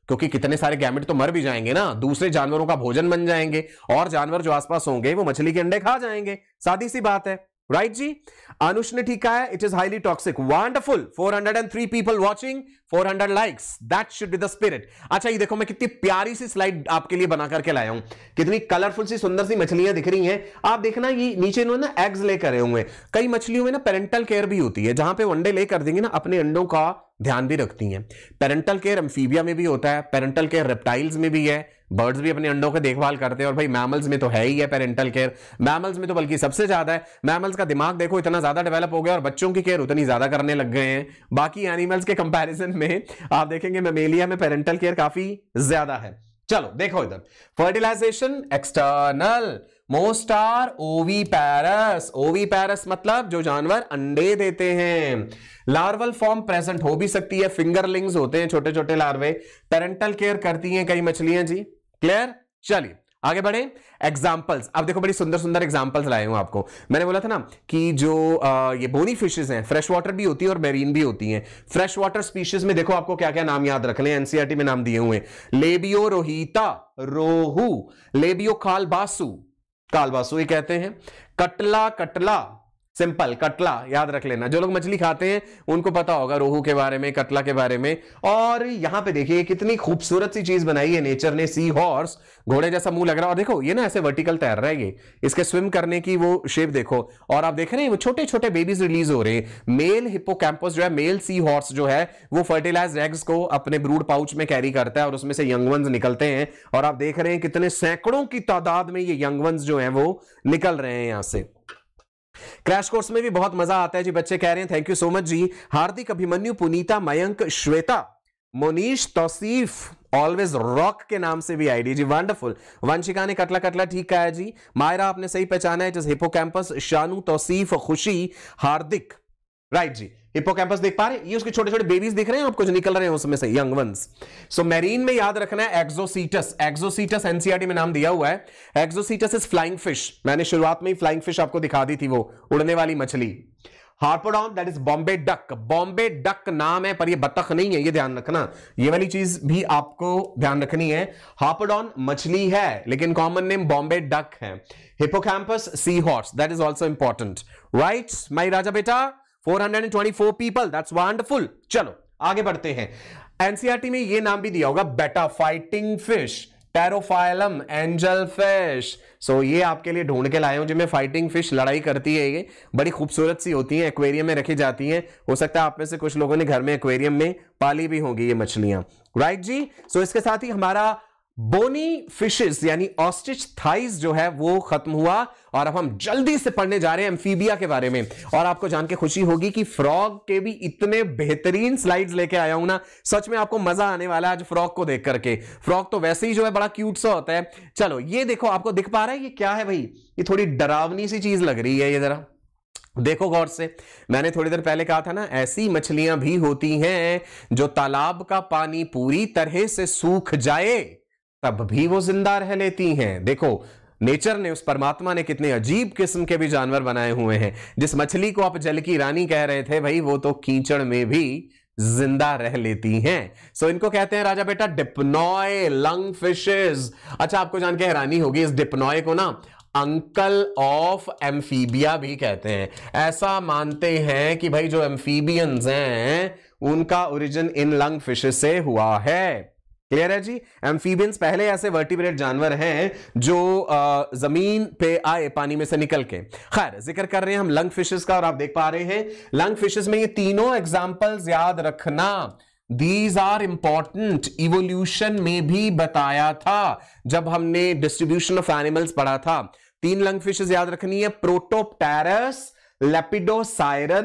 क्योंकि कितने सारे गैमेट तो मर भी जाएंगे ना, दूसरे जानवरों का भोजन बन जाएंगे और जानवर जो आसपास होंगे वो मछली के अंडे खा जाएंगे, सादी सी बात है, राइट जी। अनुष ने ठीक कहा है, it is highly toxic. Wonderful, four hundred three people watching, four hundred likes, that should be the spirit. अच्छा ये देखो मैं कितनी प्यारी सी स्लाइड आपके लिए बना करके लाया हूं, कितनी कलरफुल सी सुंदर सी मछलियां दिख रही हैं। आप देखना ये नीचे इन्होंने ना एग्स लेकर आए हुए हैं। कई मछलियों में ना पेरेंटल केयर भी होती है, जहां पे वो अंडे लेकर देंगे ना अपने अंडों का ध्यान भी रखती हैं। पेरेंटल केयर एम्फीबिया में भी होता है, पेरेंटल केयर रेप्टाइल्स में भी है, बर्ड्स भी अपने अंडों की देखभाल करते हैं, और भाई मैमल्स में तो है ही है पेरेंटल केयर, मैमल्स में तो बल्कि सबसे ज्यादा है। मैमल्स का दिमाग देखो इतना ज्यादा डेवलप हो गया और बच्चों की केयर उतनी ज्यादा करने लग गए हैं। बाकी एनिमल्स के कंपैरिजन में आप देखेंगे मैमेलिया में पेरेंटल केयर काफी ज्यादा है। चलो देखो इधर, fertilisation external, most are oviparous. Oviparous मतलब जो जानवर अंडे देते हैं। लार्वल फॉर्म प्रेजेंट हो भी सकती है, फिंगरलिंग्स होते हैं छोटे छोटे लार्वे। पेरेंटल केयर करती हैं कई मछलियां जी, क्लियर। चलिए आगे बढ़े, एग्जाम्पल्स। अब देखो बड़ी सुंदर सुंदर एग्जाम्पल्स लाए हूं आपको। मैंने बोला था ना कि जो आ, ये बोनी फिशेस हैं, फ्रेश वाटर भी होती है और मेरीन भी होती हैं। फ्रेश वाटर स्पीशीज में देखो आपको क्या क्या नाम याद रख लें, एनसीईआरटी में नाम दिए हुए हैं। लेबियो रोहिता, रोहू। लेबियो कालबासु, कालबासु ही कहते हैं। कटला, कटला सिंपल कटला याद रख लेना। जो लोग मछली खाते हैं उनको पता होगा रोहू के बारे में, कटला के बारे में। और यहां पे देखिए कितनी खूबसूरत सी चीज बनाई है नेचर ने, सी हॉर्स, घोड़े जैसा मुंह लग रहा है। और देखो ये ना ऐसे वर्टिकल तैर रहा है, ये इसके स्विम करने की वो शेप देखो। और आप देख रहे हैं वो छोटे छोटे बेबीज रिलीज हो रहे हैं। मेल हिप्पोकैम्पस जो है, मेल सी हॉर्स जो है, वो फर्टिलाइज्ड एग्स को अपने ब्रूड पाउच में कैरी करता है और उसमें से यंग वंस निकलते हैं। और आप देख रहे हैं कितने सैकड़ों की तादाद में ये यंग वंस जो है वो निकल रहे हैं यहां से। क्रैश कोर्स में भी बहुत मजा आता है जी, बच्चे कह रहे हैं। थैंक यू सो मच जी। हार्दिक, अभिमन्यु, पुनीता, मयंक, श्वेता, मोनीश, तौसीफ, ऑलवेज रॉक के नाम से भी आईडी जी, वंडरफुल। वंशिका ने कटला कटला ठीक कहा है जी। मायरा आपने सही पहचाना है, जैसे हिपोकैम्पस। शानू, तौसीफ, खुशी, हार्दिक, राइट जी। हिपोकैम्पस देख पा रहे हैं, ये उसके छोटे छोटे बेबीज दिख रहे हैं आपको जो निकल रहे हैं उसमें से, यंग वंस। सो मैरीन में याद रखना है एक्सोसीटस। एक्सोसीटस एनसीईआरटी में नाम दिया हुआ है। Exocoetus is flying fish. मैंने शुरुआत में ही फ्लाइंग फिश आपको दिखा दी थी, वो उड़ने वाली मछली। Harpodon that is Bombay duck. Bombay duck नाम है पर ये बतख नहीं है, ये ध्यान रखना। ये वाली चीज भी आपको ध्यान रखनी है। हार्पोडॉन मछली है लेकिन कॉमन नेम बॉम्बे डक है। Hippocampus sea horse, that is also important, right my राजा बेटा। Four hundred twenty four people, that's wonderful. चलो आगे बढ़ते हैं। एनसीईआरटी में ये नाम भी दिया होगा, बेटा fighting fish, Pterophyllum, angel fish. So ये आपके लिए ढूंढ के लाए हूं जिनमें फाइटिंग फिश लड़ाई करती है। ये बड़ी खूबसूरत सी होती हैं, एक्वेरियम में रखी जाती हैं। हो सकता है आप में से कुछ लोगों ने घर में एक्वेरियम में पाली भी होंगी ये मछलियां, राइट जी। सो इसके साथ ही हमारा बोनी फिशेस यानी ऑस्ट्रिच थाइज जो है वो खत्म हुआ। और अब हम जल्दी से पढ़ने जा रहे हैं एम्फीबिया के बारे में। और आपको जान के खुशी होगी कि फ्रॉग के भी इतने बेहतरीन स्लाइड्स लेके आया हूं ना, सच में आपको मजा आने वाला है आज फ्रॉग को देख करके। फ्रॉग तो वैसे ही जो है बड़ा क्यूट सा होता है। चलो ये देखो, आपको दिख पा रहा है ये क्या है भाई? ये थोड़ी डरावनी सी चीज लग रही है, ये जरा देखो गौर से। मैंने थोड़ी देर पहले कहा था ना, ऐसी मछलियां भी होती हैं जो तालाब का पानी पूरी तरह से सूख जाए तब भी वो जिंदा रह लेती हैं। देखो नेचर ने, उस परमात्मा ने कितने अजीब किस्म के भी जानवर बनाए हुए हैं। जिस मछली को आप जल की रानी कह रहे थे भाई, वो तो कीचड़ में भी जिंदा रह लेती हैं। सो so, इनको कहते हैं राजा बेटा डिप्नॉय लंग फिशेस। अच्छा आपको जान के हैरानी होगी, इस डिप्नॉय को ना अंकल ऑफ एम्फीबिया भी कहते हैं। ऐसा मानते हैं कि भाई जो एम्फीबियंस हैं उनका ओरिजिन इन लंग फिशेस से हुआ है। क्लियर है जी। एम्फीबियंस पहले ऐसे वर्टिब्रेट जानवर हैं जो आ, जमीन पे आए पानी में से निकल के। खैर जिक्र कर रहे हैं हम लंग फिशेस का, और आप देख पा रहे हैं लंग फिशेस में ये तीनों एग्जांपल्स याद रखना, दीज आर इंपॉर्टेंट। इवोल्यूशन में भी बताया था जब हमने डिस्ट्रीब्यूशन ऑफ एनिमल्स पढ़ा था। तीन लंग फिशेस याद रखनी है, प्रोटोप्टेरस, लेपिडोसाइरन,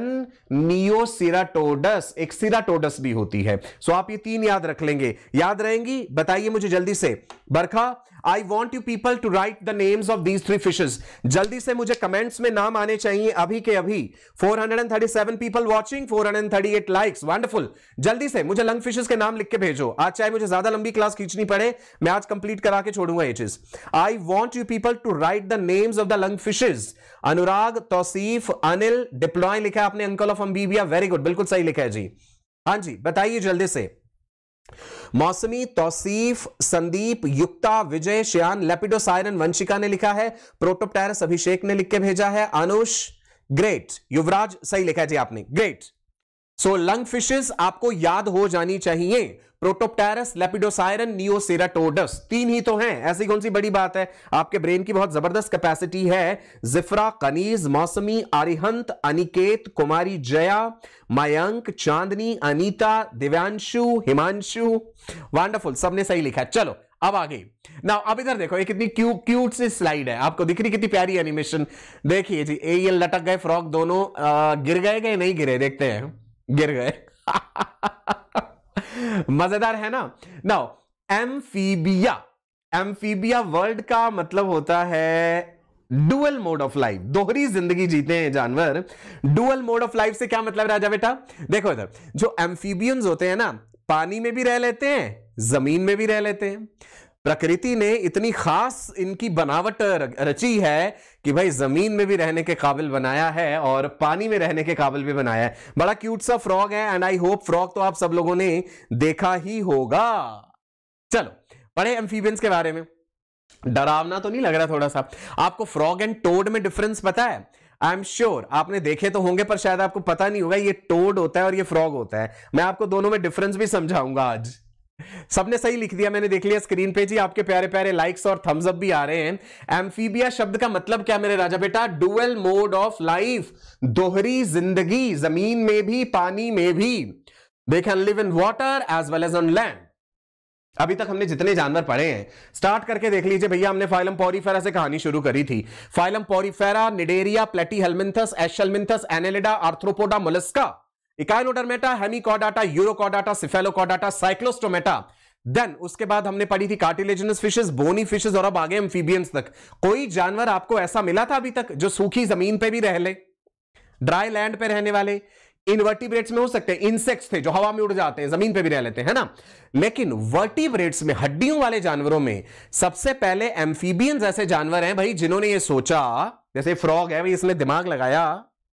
नियोसिराटोडस, एक सिराटोडस भी होती है। सो आप ये तीन याद रख लेंगे। याद रहेंगी? बताइए मुझे जल्दी से। Barkha, I want you people to write the names of these three fishes. जल्दी से मुझे कमेंट्स में नाम आने चाहिए अभी के अभी। Four hundred thirty seven people watching, four hundred thirty eight likes, wonderful. जल्दी से मुझे लंग फिशेस के नाम लिख के भेजो। आज चाहे मुझे ज्यादा लंबी क्लास खींचनी पड़े, मैं आज कंप्लीट करा के छोड़ूंगा ये चीज। I want you people to write the names of the lung fishes. Anurag, Tausif, Anil, Dipnoi लिखा है आपने, uncle of Amphibia, very good, बिल्कुल सही लिखा है जी। हाँ जी बताइए जल्दी से। मौसमी, तौसीफ, संदीप, युक्ता, विजय, श्यान, लेपिडोसायरन, वंशिका ने लिखा है। प्रोटोप्टेरस अभिषेक ने लिख के भेजा है। अनुष ग्रेट, युवराज सही लिखा है जी आपने, ग्रेट। सो लंग फिशेस आपको याद हो जानी चाहिए, प्रोटोप्टेरस, लेपिडोसायरन, नियोसेराटोडस, तीन ही तो हैं, ऐसी कौन सी बड़ी बात है। आपके ब्रेन की बहुत जबरदस्त कैपेसिटी है। जिफ्रा, कनीज, मौसमी, आरिहंत, अनिकेत, कुमारी जया, मयंक, चांदनी, अनीता, दिव्यांशु, हिमांशु, वंडरफुल, सबने सही लिखा है। चलो अब आगे ना, अब इधर देखो, ये कितनी क्यू क्यूट सी स्लाइड है, आपको दिख रही कितनी प्यारी एनिमेशन। देखिए जी, ए ये लटक गए फ्रॉग दोनों, आ, गिर गए गए नहीं गिरे, देखते हैं, गिर गए। मजेदार है ना। नाउ एम्फीबिया, एम्फीबिया वर्ड का मतलब होता है डुअल मोड ऑफ लाइफ, दोहरी जिंदगी जीते हैं जानवर। डुअल मोड ऑफ लाइफ से क्या मतलब राजा बेटा, देखो इधर, जो एम्फीबियंस होते हैं ना, पानी में भी रह लेते हैं, जमीन में भी रह लेते हैं। प्रकृति ने इतनी खास इनकी बनावट रची है कि भाई जमीन में भी रहने के काबिल बनाया है और पानी में रहने के काबिल भी बनाया है। बड़ा क्यूट सा फ्रॉग है, एंड आई होप फ्रॉग तो आप सब लोगों ने देखा ही होगा। चलो पढ़े एम्फीबियंस के बारे में। डरावना तो नहीं लग रहा थोड़ा सा? आपको फ्रॉग एंड टोड में डिफरेंस पता है? आई एम श्योर आपने देखे तो होंगे, पर शायद आपको पता नहीं होगा, ये टोड होता है और ये फ्रॉग होता है। मैं आपको दोनों में डिफरेंस भी समझाऊंगा आज। सबने सही लिख दिया, मैंने देख लिया स्क्रीन पे जी, आपके प्यारे प्यारे लाइक्स और थम्स अप भी आ रहे हैं। एम्फीबिया शब्द का मतलब क्या मेरे राजा बेटा? डुअल मोड ऑफ लाइफ, दोहरी जिंदगी, जमीन में भी पानी में भी। They can live in water as well as on land. अभी तक हमने जितने जानवर पढ़े हैं, स्टार्ट करके देख लीजिए भैया। हमने फाइलम पॉरीफेरा से कहानी शुरू करी थी। Phylum Porifera, Cnidaria, Platyhelminthes, Aschelminthes, Annelida, Arthropoda, Mollusca, Echinodermata, Hemichordata, Urochordata, Cephalochordata, Cyclostomata. Then उसके बाद हमने पढ़ी थी कार्टिलेजिनस फिशेस, बोनी फिशेस, और अब आगे एम्फीबियंस तक। कोई जानवर आपको ऐसा मिला था अभी तक जो सूखी जमीन पे भी रह ले, ड्राई लैंड पे रहने वाले? इनवर्टिब्रेट्स में हो सकते हैं, इंसेक्ट्स थे जो हवा में उड़ जाते हैं, जमीन पे भी रह लेते हैं, है ना। लेकिन वर्टिब्रेट्स में, हड्डियों वाले जानवरों में सबसे पहले एम्फीबियंस ऐसे जानवर हैं भाई जिन्होंने ये सोचा, जैसे फ्रॉग है भाई, इसने दिमाग लगाया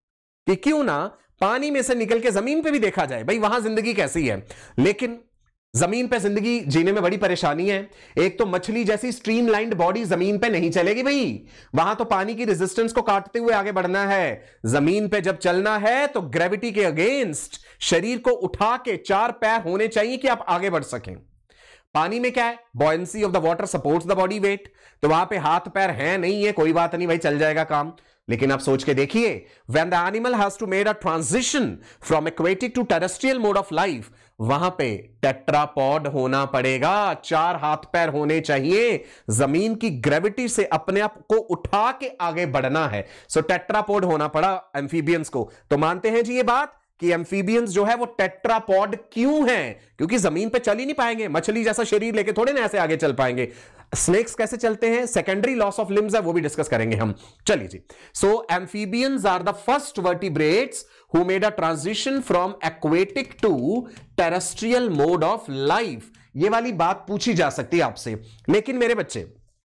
कि क्यों ना पानी में से निकल के जमीन पे भी देखा जाए भाई वहां जिंदगी कैसी है। लेकिन जमीन पे जिंदगी जीने में बड़ी परेशानी है। एक तो मछली जैसी स्ट्रीमलाइंड बॉडी जमीन पे नहीं चलेगी भाई, वहां तो पानी की रेजिस्टेंस को काटते हुए आगे बढ़ना है। जमीन पे जब चलना है तो ग्रेविटी के अगेंस्ट शरीर को उठा के चार पैर होने चाहिए कि आप आगे बढ़ सकें। पानी में क्या है? Buoyancy of the water supports the body weight. तो वहां पे हाथ पैर है नहीं है, कोई बात नहीं भाई, चल जाएगा काम। लेकिन आप सोच के देखिए, when the animal has to make a transition from aquatic to terrestrial mode of life, वहां पे टेट्रापॉड होना पड़ेगा, चार हाथ पैर होने चाहिए, जमीन की ग्रेविटी से अपने आप को उठा के आगे बढ़ना है। सो so, टेट्रापॉड होना पड़ा एम्फीबियंस को। तो मानते हैं जी ये बात कि एम्फीबियंस जो है वो टेट्रापॉड क्यों हैं? क्योंकि जमीन पे चल ही नहीं पाएंगे, मछली जैसा शरीर लेके थोड़े ना ऐसे आगे चल पाएंगे। स्नेक्स कैसे चलते हैं? सेकेंडरी लॉस ऑफ लिम्स है, वो भी डिस्कस करेंगे हम। चलिए जी। So amphibians are the first vertebrates who made a transition from aquatic to terrestrial mode of life. ये वाली बात पूछी जा सकती है आपसे। लेकिन मेरे बच्चे,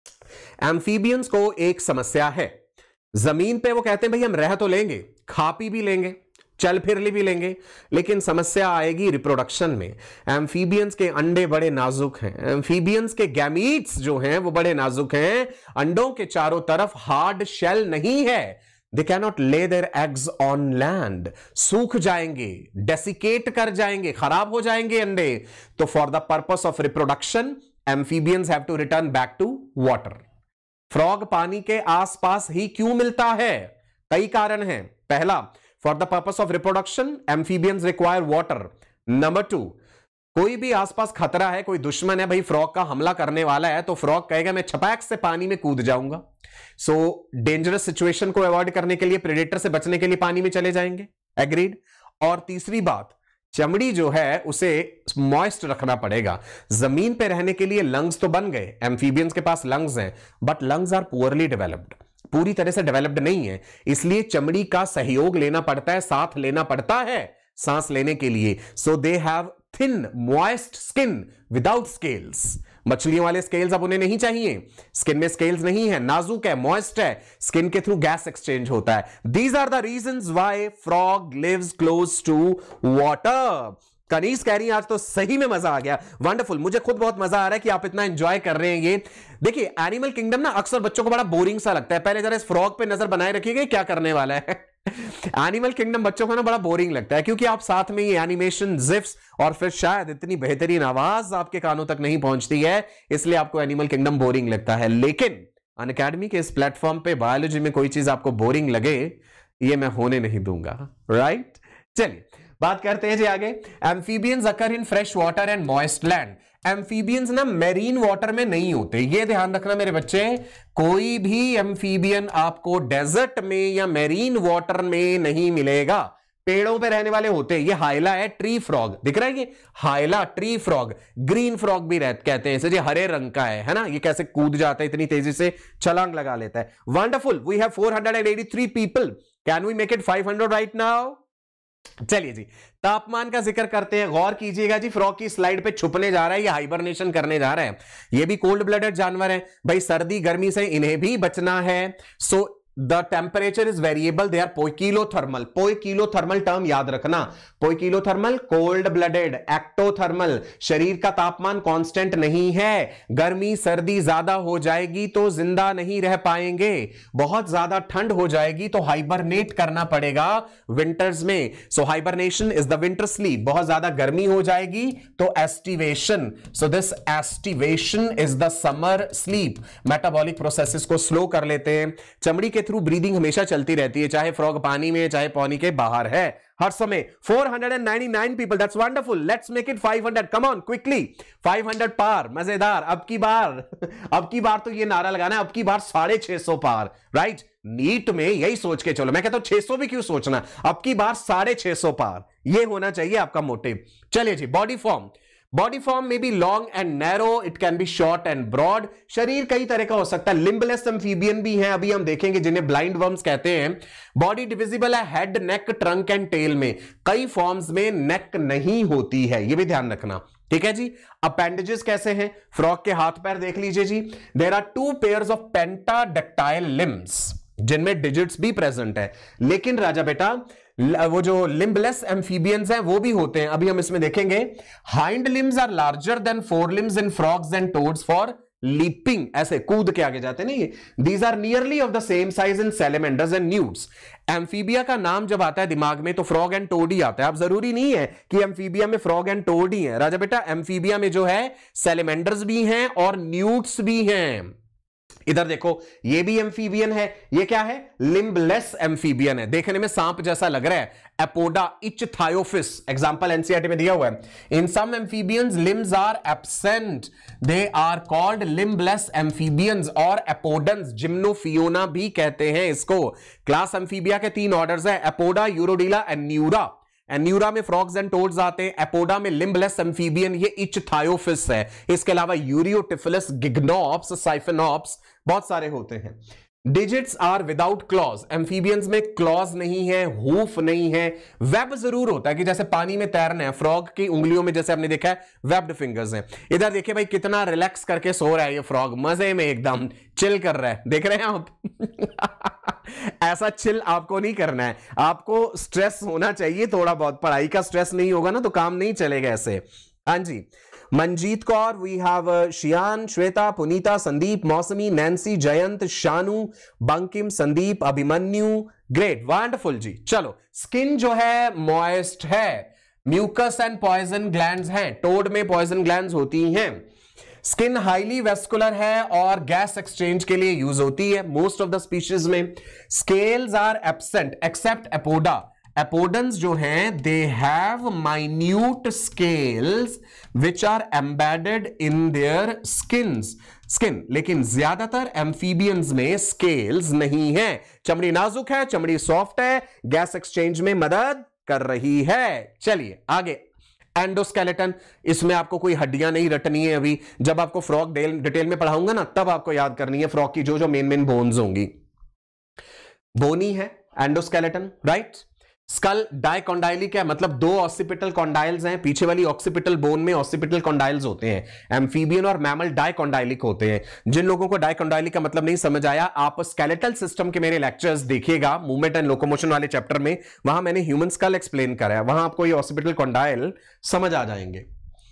एम्फीबियंस को एक समस्या है। जमीन पे वो कहते हैं भाई हम रह तो लेंगे, खा पी भी लेंगे, चल फिर भी लेंगे, लेकिन समस्या आएगी रिप्रोडक्शन में। एम्फीबियंस के अंडे बड़े नाजुक हैं, एम्फीबियंस के गैमीट्स जो हैं वो बड़े नाजुक हैं। अंडों के चारों तरफ हार्ड शेल नहीं है। They cannot lay their eggs on land, सूख जाएंगे, डेसिकेट कर जाएंगे, खराब हो जाएंगे अंडे। तो for the purpose of reproduction amphibians have to return back to water. Frog पानी के आसपास ही क्यों मिलता है? कई कारण हैं। पहला, for the purpose of reproduction amphibians require water. Number two, कोई भी आसपास खतरा है, कोई दुश्मन है भाई, फ्रॉग का हमला करने वाला है, तो फ्रॉग कहेगा मैं छपाक से पानी में कूद जाऊंगा। सो डेंजरस सिचुएशन को अवॉइड करने के लिए, प्रेडेटर से बचने के लिए पानी में चले जाएंगे। एग्रीड। और तीसरी बात, चमड़ी जो है उसे मॉइस्ट रखना पड़ेगा। जमीन पे रहने के लिए लंग्स तो बन गए, एम्फीबियंस के पास लंग्स हैं, but lungs are poorly developed, पूरी तरह से डेवलप्ड नहीं है। इसलिए चमड़ी का सहयोग लेना पड़ता है, साथ लेना पड़ता है सांस लेने के लिए। So they have thin moist skin without scales. मछलियों वाले स्केल्स अब उन्हें नहीं चाहिए, स्किन में स्केल्स नहीं है, नाजुक है, मॉइस्ट है, स्किन के थ्रू गैस एक्सचेंज होता है। These are the reasons why frog lives close to water. Kaneez कह रही है आज तो सही में मजा आ गया, वंडरफुल, मुझे खुद बहुत मजा आ रहा है कि आप इतना एंजॉय कर रहे हैं ये। देखिए एनिमल किंगडम ना अक्सर बच्चों को बड़ा बोरिंग सा लगता है, पहले जरा इस फ्रॉग पे नजर बनाए रखिएगा क्या करने वाला है। एनिमल किंगडम बच्चों को ना बड़ा बोरिंग लगता है क्योंकि आप साथ में ये एनिमेशन, जिफ्स और फिर शायद इतनी बेहतरीन आवाज आपके कानों तक नहीं पहुंचती है, इसलिए आपको एनिमल किंगडम बोरिंग लगता है। लेकिन अनअकैडमी के इस प्लेटफॉर्म पे बायोलॉजी में कोई चीज आपको बोरिंग लगे ये मैं होने नहीं दूंगा, राइट। चलिए बात करते हैं जी आगे। Amphibians occur in fresh water and moist land. Amphibians ना मेरीन वाटर में नहीं होते, ये ध्यान रखना मेरे बच्चे। कोई भी एम्फीबियन आपको डेजर्ट में या मेरीन वाटर में नहीं मिलेगा, पेड़ों पे रहने वाले होते हैं। ये हाइला है, ट्री फ्रॉग दिख रहा है, ये Hyla tree frog, green frog भी रहते कहते हैं इसे, हरे रंग का है है ना। ये कैसे कूद जाता है, इतनी तेजी से छलांग लगा लेता है। Wonderful, we have four hundred eighty three people, can we make it five hundred right now. चलिए जी तापमान का जिक्र करते हैं, गौर कीजिएगा जी, फ्रॉग की स्लाइड पे छुपने जा रहा है, ये हाइबरनेशन करने जा रहा है। ये भी कोल्ड ब्लडेड जानवर है भाई, सर्दी गर्मी से इन्हें भी बचना है। So the temperature is variable, they are poikilothermal. Poikilothermal term याद रखना, पोइकिलोथर्मल कोल्ड ब्लडेड, एक्टोथर्मल शरीर का तापमान कांस्टेंट नहीं है। गर्मी सर्दी ज्यादा हो जाएगी तो जिंदा नहीं रह पाएंगे, बहुत ज्यादा ठंड हो जाएगी तो हाइबरनेट करना पड़ेगा विंटर्स में। So hibernation is the winter sleep. बहुत ज्यादा गर्मी हो जाएगी तो aestivation, so this aestivation is the summer sleep. Metabolic processes को स्लो कर लेते हैं। चमड़ी के थ्रू ब्रीदिंग हमेशा चलती रहती है, चाहे फ्रॉग पानी में चाहे पानी के बाहर है, हर समय। Four hundred ninety nine people, that's wonderful, let's make it five hundred, come on quickly. Five hundred पार, मजेदार। अब की बार अब की बार तो ये नारा लगाना है, अब की बार साढ़े छह सौ पार, राइट। नीट में यही सोच के चलो, मैं कहता हूं छह सौ भी क्यों सोचना, अब की बार साढ़े छह सौ पार, ये होना चाहिए आपका मोटिव। चलिए जी, बॉडी फॉर्म। बॉडी फॉर्म में भी long and narrow, it can be short and broad. शरीर कई तरह का हो सकता है, लिम्बलेस एम्फीबियन भी हैं, अभी हम देखेंगे, जिन्हें ब्लाइंड वर्म्स कहते हैं। बॉडी डिविजिबल है head, neck, trunk and tail में। कई फॉर्म्स में नेक नहीं होती है, ये भी ध्यान रखना, ठीक है जी। अपेंडेजेस कैसे हैं, फ्रॉग के हाथ पैर देख लीजिए जी। There are two pairs of pentadactyl limbs, जिनमें डिजिट्स भी प्रेजेंट है। लेकिन राजा बेटा वो जो लिम्बलेस एम्फीबियंस हैं वो भी होते हैं, अभी हम इसमें देखेंगे। Hind limbs are larger than fore limbs in frogs and toads for leaping, ऐसे कूद के आगे जाते नहीं। These are nearly of the same size in salamanders and newts. Amphibia का नाम जब आता है दिमाग में तो फ्रॉग एंड टोड ही आता है। अब जरूरी नहीं है कि एम्फीबिया में फ्रॉग एंड टोड ही है राजा बेटा, एम्फीबिया में जो है सैलेमेंडर्स भी हैं और न्यूड्स भी हैं। इधर देखो, ये भी एम्फीबियन है, ये क्या है, लिम्बलेस एम्फीबियन है, देखने में सांप जैसा लग रहा है। एपोडा इचथायोफिस, एग्जांपल एनसीईआरटी में दिया हुआ है। In some amphibians limbs are absent, they are called limbless amphibians और एपोडन्स, जिम्नोफियोना भी कहते हैं इसको। क्लास एम्फीबिया के तीन ऑर्डर्स है, Apoda, Urodela and Anura. Anura में फ्रॉग्स एंड टोड्स आते हैं, एपोडा में लिम्बलेस एम्फीबियन, ये इचथायोफिस है। इसके अलावा यूरियोटिफिलस, गिग्नोप्स, साइफेनोप्स बहुत सारे होते हैं। Digits are without claws, amphibians में क्लॉज नहीं है, हूफ नहीं है। वेब जरूर होता है कि जैसे पानी में तैरना है, फ्रॉग की उंगलियों में जैसे आपने देखा है वेब्ड फिंगर्स हैं। इधर देखिए भाई कितना रिलैक्स करके सो रहा है ये फ्रॉग, मजे में एकदम चिल कर रहा है, देख रहे हैं आप। ऐसा चिल आपको नहीं करना है, आपको स्ट्रेस होना चाहिए थोड़ा बहुत, पढ़ाई का स्ट्रेस नहीं होगा ना तो काम नहीं चलेगा ऐसे। हाँ जी, Manjeet Kaur, we have Shiyan, Shweta, Punita, Sandeep, Mousumi, Nancy, Jayant, Shanu, Bankim, Sandeep, Abhimanyu, great, wonderful जी। चलो, स्किन जो है मॉइस्ट है, म्यूकस एंड पॉइजन ग्लैंड्स हैं, टोड में पॉइजन ग्लैंड्स होती हैं। स्किन हाईली वेस्कुलर है और गैस एक्सचेंज के लिए यूज होती है मोस्ट ऑफ द स्पीशीज में। Scales are absent except Apoda, apodans जो हैं they have minute scales which are embedded in their skins skin लेकिन ज्यादातर एम्फीबियंस में स्केल्स नहीं है। चमड़ी नाजुक है, चमड़ी सॉफ्ट है, गैस एक्सचेंज में मदद कर रही है। चलिए आगे, एंडोस्केलेटन, इसमें आपको कोई हड्डियां नहीं रटनी है, अभी जब आपको फ्रॉग डिटेल में पढ़ाऊंगा ना तब आपको याद करनी है फ्रॉग की जो जो मेन मेन बोन्स होंगी। बोनी है एंडोस्केलेटन, राइट। स्कल डाइकॉन्डाइलिक है, मतलब दो ऑक्सीपिटल कॉन्डाइल्स हैं, पीछे वाली ऑक्सीपिटल बोन में ऑक्सीपिटल कॉन्डाइल्स होते हैं। एम्फीबियन और मैमल डाइकॉन्डाइलिक होते हैं। जिन लोगों को डाइकॉन्डाइलिक का मतलब नहीं समझ आया, आप स्केलेटल सिस्टम के मेरे लेक्चर्स देखिएगा, मूवमेंट एंड लोकोमोशन वाले चैप्टर में, वहां मैंने ह्यूमन स्कल एक्सप्लेन करा है, वहां आपको ये ऑक्सीपिटल कॉन्डाइल समझ आ जाएंगे।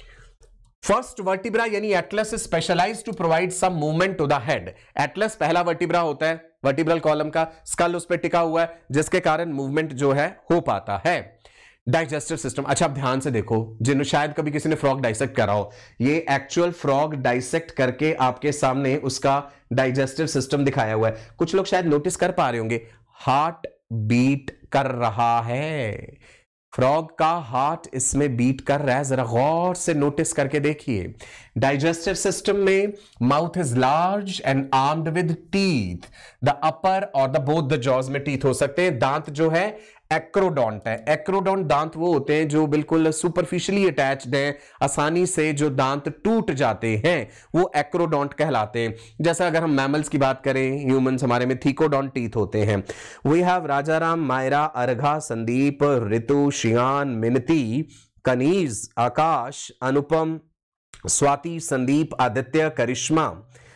फर्स्ट वर्टिब्रा यानी atlas is specialised to provide some movement to the head. Atlas पहला वर्टिब्रा होता है वर्टिब्रल कॉलम का, स्कल उस पर टिका हुआ है, जिसके कारण मूवमेंट जो है हो पाता है। डाइजेस्टिव सिस्टम, अच्छा आप ध्यान से देखो, जिन्होंने शायद कभी किसी ने फ्रॉग डाइसेक्ट करा हो, ये एक्चुअल फ्रॉग डाइसेक्ट करके आपके सामने उसका डाइजेस्टिव सिस्टम दिखाया हुआ है। कुछ लोग शायद नोटिस कर पा रहे होंगे, हार्ट बीट कर रहा है, फ्रॉग का हार्ट इसमें बीट कर रहा है, जरा गौर से नोटिस करके देखिए। डाइजेस्टिव सिस्टम में mouth is large and armed with teeth, the upper और द बोथ द जॉज में टीथ हो सकते हैं। दांत जो है एक्रोडोंट है। एक्रोडोंट दांत वो होते हैं जो बिल्कुल सुपरफिशियली अटैच्ड हैं, आसानी से जो दांत टूट जाते हैं वो एक्रोडोंट कहलाते हैं। जैसा अगर हम मैमल्स की बात करें, ह्यूमंस हमारे में थीकोडोंट टीथ होते हैं। We have Rajaram, Myra, Argha, Sandeep, Ritu, Shiyan, Minati, Kaneez, Akash, Anupam, Swati, Sandeep, Aditya, Karishma,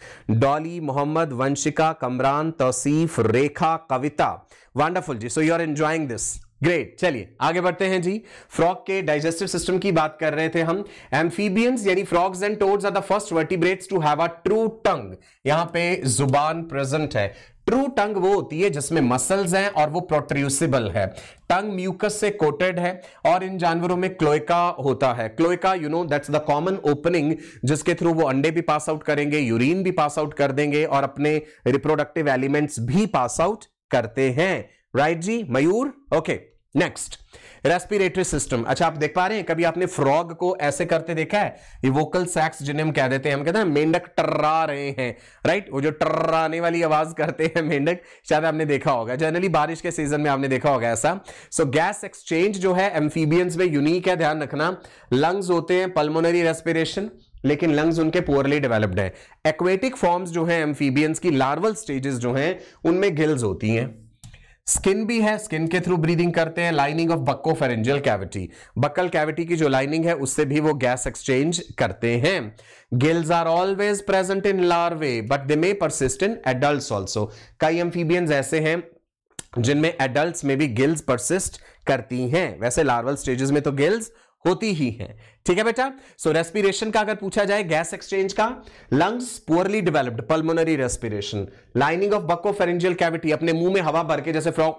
Dolly, Mohammad, Vanshika, Kamran, Tausif, Rekha, Kavita. Wonderful जी, so you are enjoying this, great. चलिए आगे बढ़ते हैं जी। फ्रॉग के डाइजेस्टिव सिस्टम की बात कर रहे थे हम। एम्फीबियंस यानी frogs and toads are the first vertebrates to have a true tongue. यहां पे जुबान प्रेजेंट है। ट्रू टंग वो होती है जिसमें मसल्स हैं और वो प्रोट्रूसिबल है। टंग म्यूकस से कोटेड है और इन जानवरों में क्लोएका होता है। Cloaca you know that's the common opening जिसके थ्रू वो अंडे भी पास आउट करेंगे, यूरिन भी पास आउट कर देंगे और अपने रिप्रोडक्टिव एलिमेंट्स भी पास आउट करते हैं। राइट जी Mayur, okay. Next, respiratory system. अच्छा आप देख पा रहे हैं, कभी आपने फ्रॉग को ऐसे करते देखा है? ये वोकल सैक्स जिन्हें हम कह देते हैं, हम कहते हैं मेंढक टर्रा रहे हैं, राइट? वो जो टर्राने वाली आवाज करते हैं मेंढक, शायद आपने देखा होगा, जनरली बारिश के सीजन में आपने देखा होगा ऐसा। सो गैस एक्सचेंज जो है एम्फीबियंस में यूनिक है, ध्यान रखना। लंग्स होते हैं पल्मोनरी रेस्पिरेशन, लेकिन लंग्स उनके पुअरली डेवलप्ड है। एक्वेटिक फॉर्म्स जो है एम्फीबियंस की, लार्वल स्टेजेस जो हैं उनमें गिल्स होती हैं। स्किन भी है, स्किन के थ्रू ब्रीदिंग करते हैं। Lining of buccopharyngeal cavity, buccal cavity की जो लाइनिंग है उससे भी वो गैस एक्सचेंज करते हैं। Gills are always present in larvae but they may persist in adults also. कई एम्फीबियंस ऐसे हैं जिनमें एडल्ट्स में भी गिल्स परसिस्ट करती हैं। वैसे लार्वल स्टेजेस में तो गिल्स होती ही हैं, ठीक है बेटा। सो रेस्पिरेशन का अगर पूछा जाए, गैस एक्सचेंज का, lungs poorly developed, pulmonary respiration. Lining of buccopharyngeal cavity, अपने मुंह में हवा भर के जैसे फ्रॉग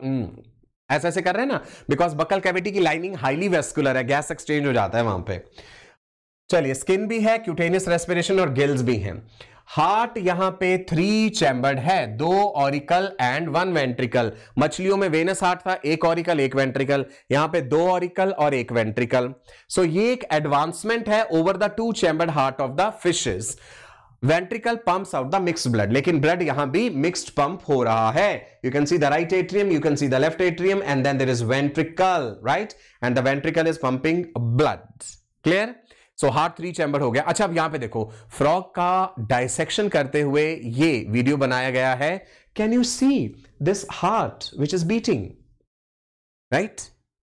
ऐसे ऐसे कर रहे हैं ना, बिकॉज बक्कल कैविटी की लाइनिंग हाईली वेस्कुलर है, गैस एक्सचेंज हो जाता है वहां पे। चलिए, स्किन भी है, क्यूटेनियस रेस्पिरेशन और गिल्स भी हैं। हार्ट यहां पे थ्री चैम्बर्ड है, दो ऑरिकल एंड वन वेंट्रिकल। मछलियों में वेनस हार्ट था, एक ऑरिकल एक वेंट्रिकल, यहां पे दो ऑरिकल और एक वेंट्रिकल। सो so, ये एक एडवांसमेंट है over the two chambered heart of the fishes. Ventricle pumps out the mixed blood, लेकिन ब्लड यहां भी मिक्स्ड पंप हो रहा है। You can see the right atrium, you can see the left atrium and then there is ventricle, right, and the ventricle is pumping blood. Clear? So heart three chamber हो गया। अच्छा अब यहां पे देखो, फ्रॉग का डाइसेक्शन करते हुए ये वीडियो बनाया गया है। Can you see this heart which is beating, right?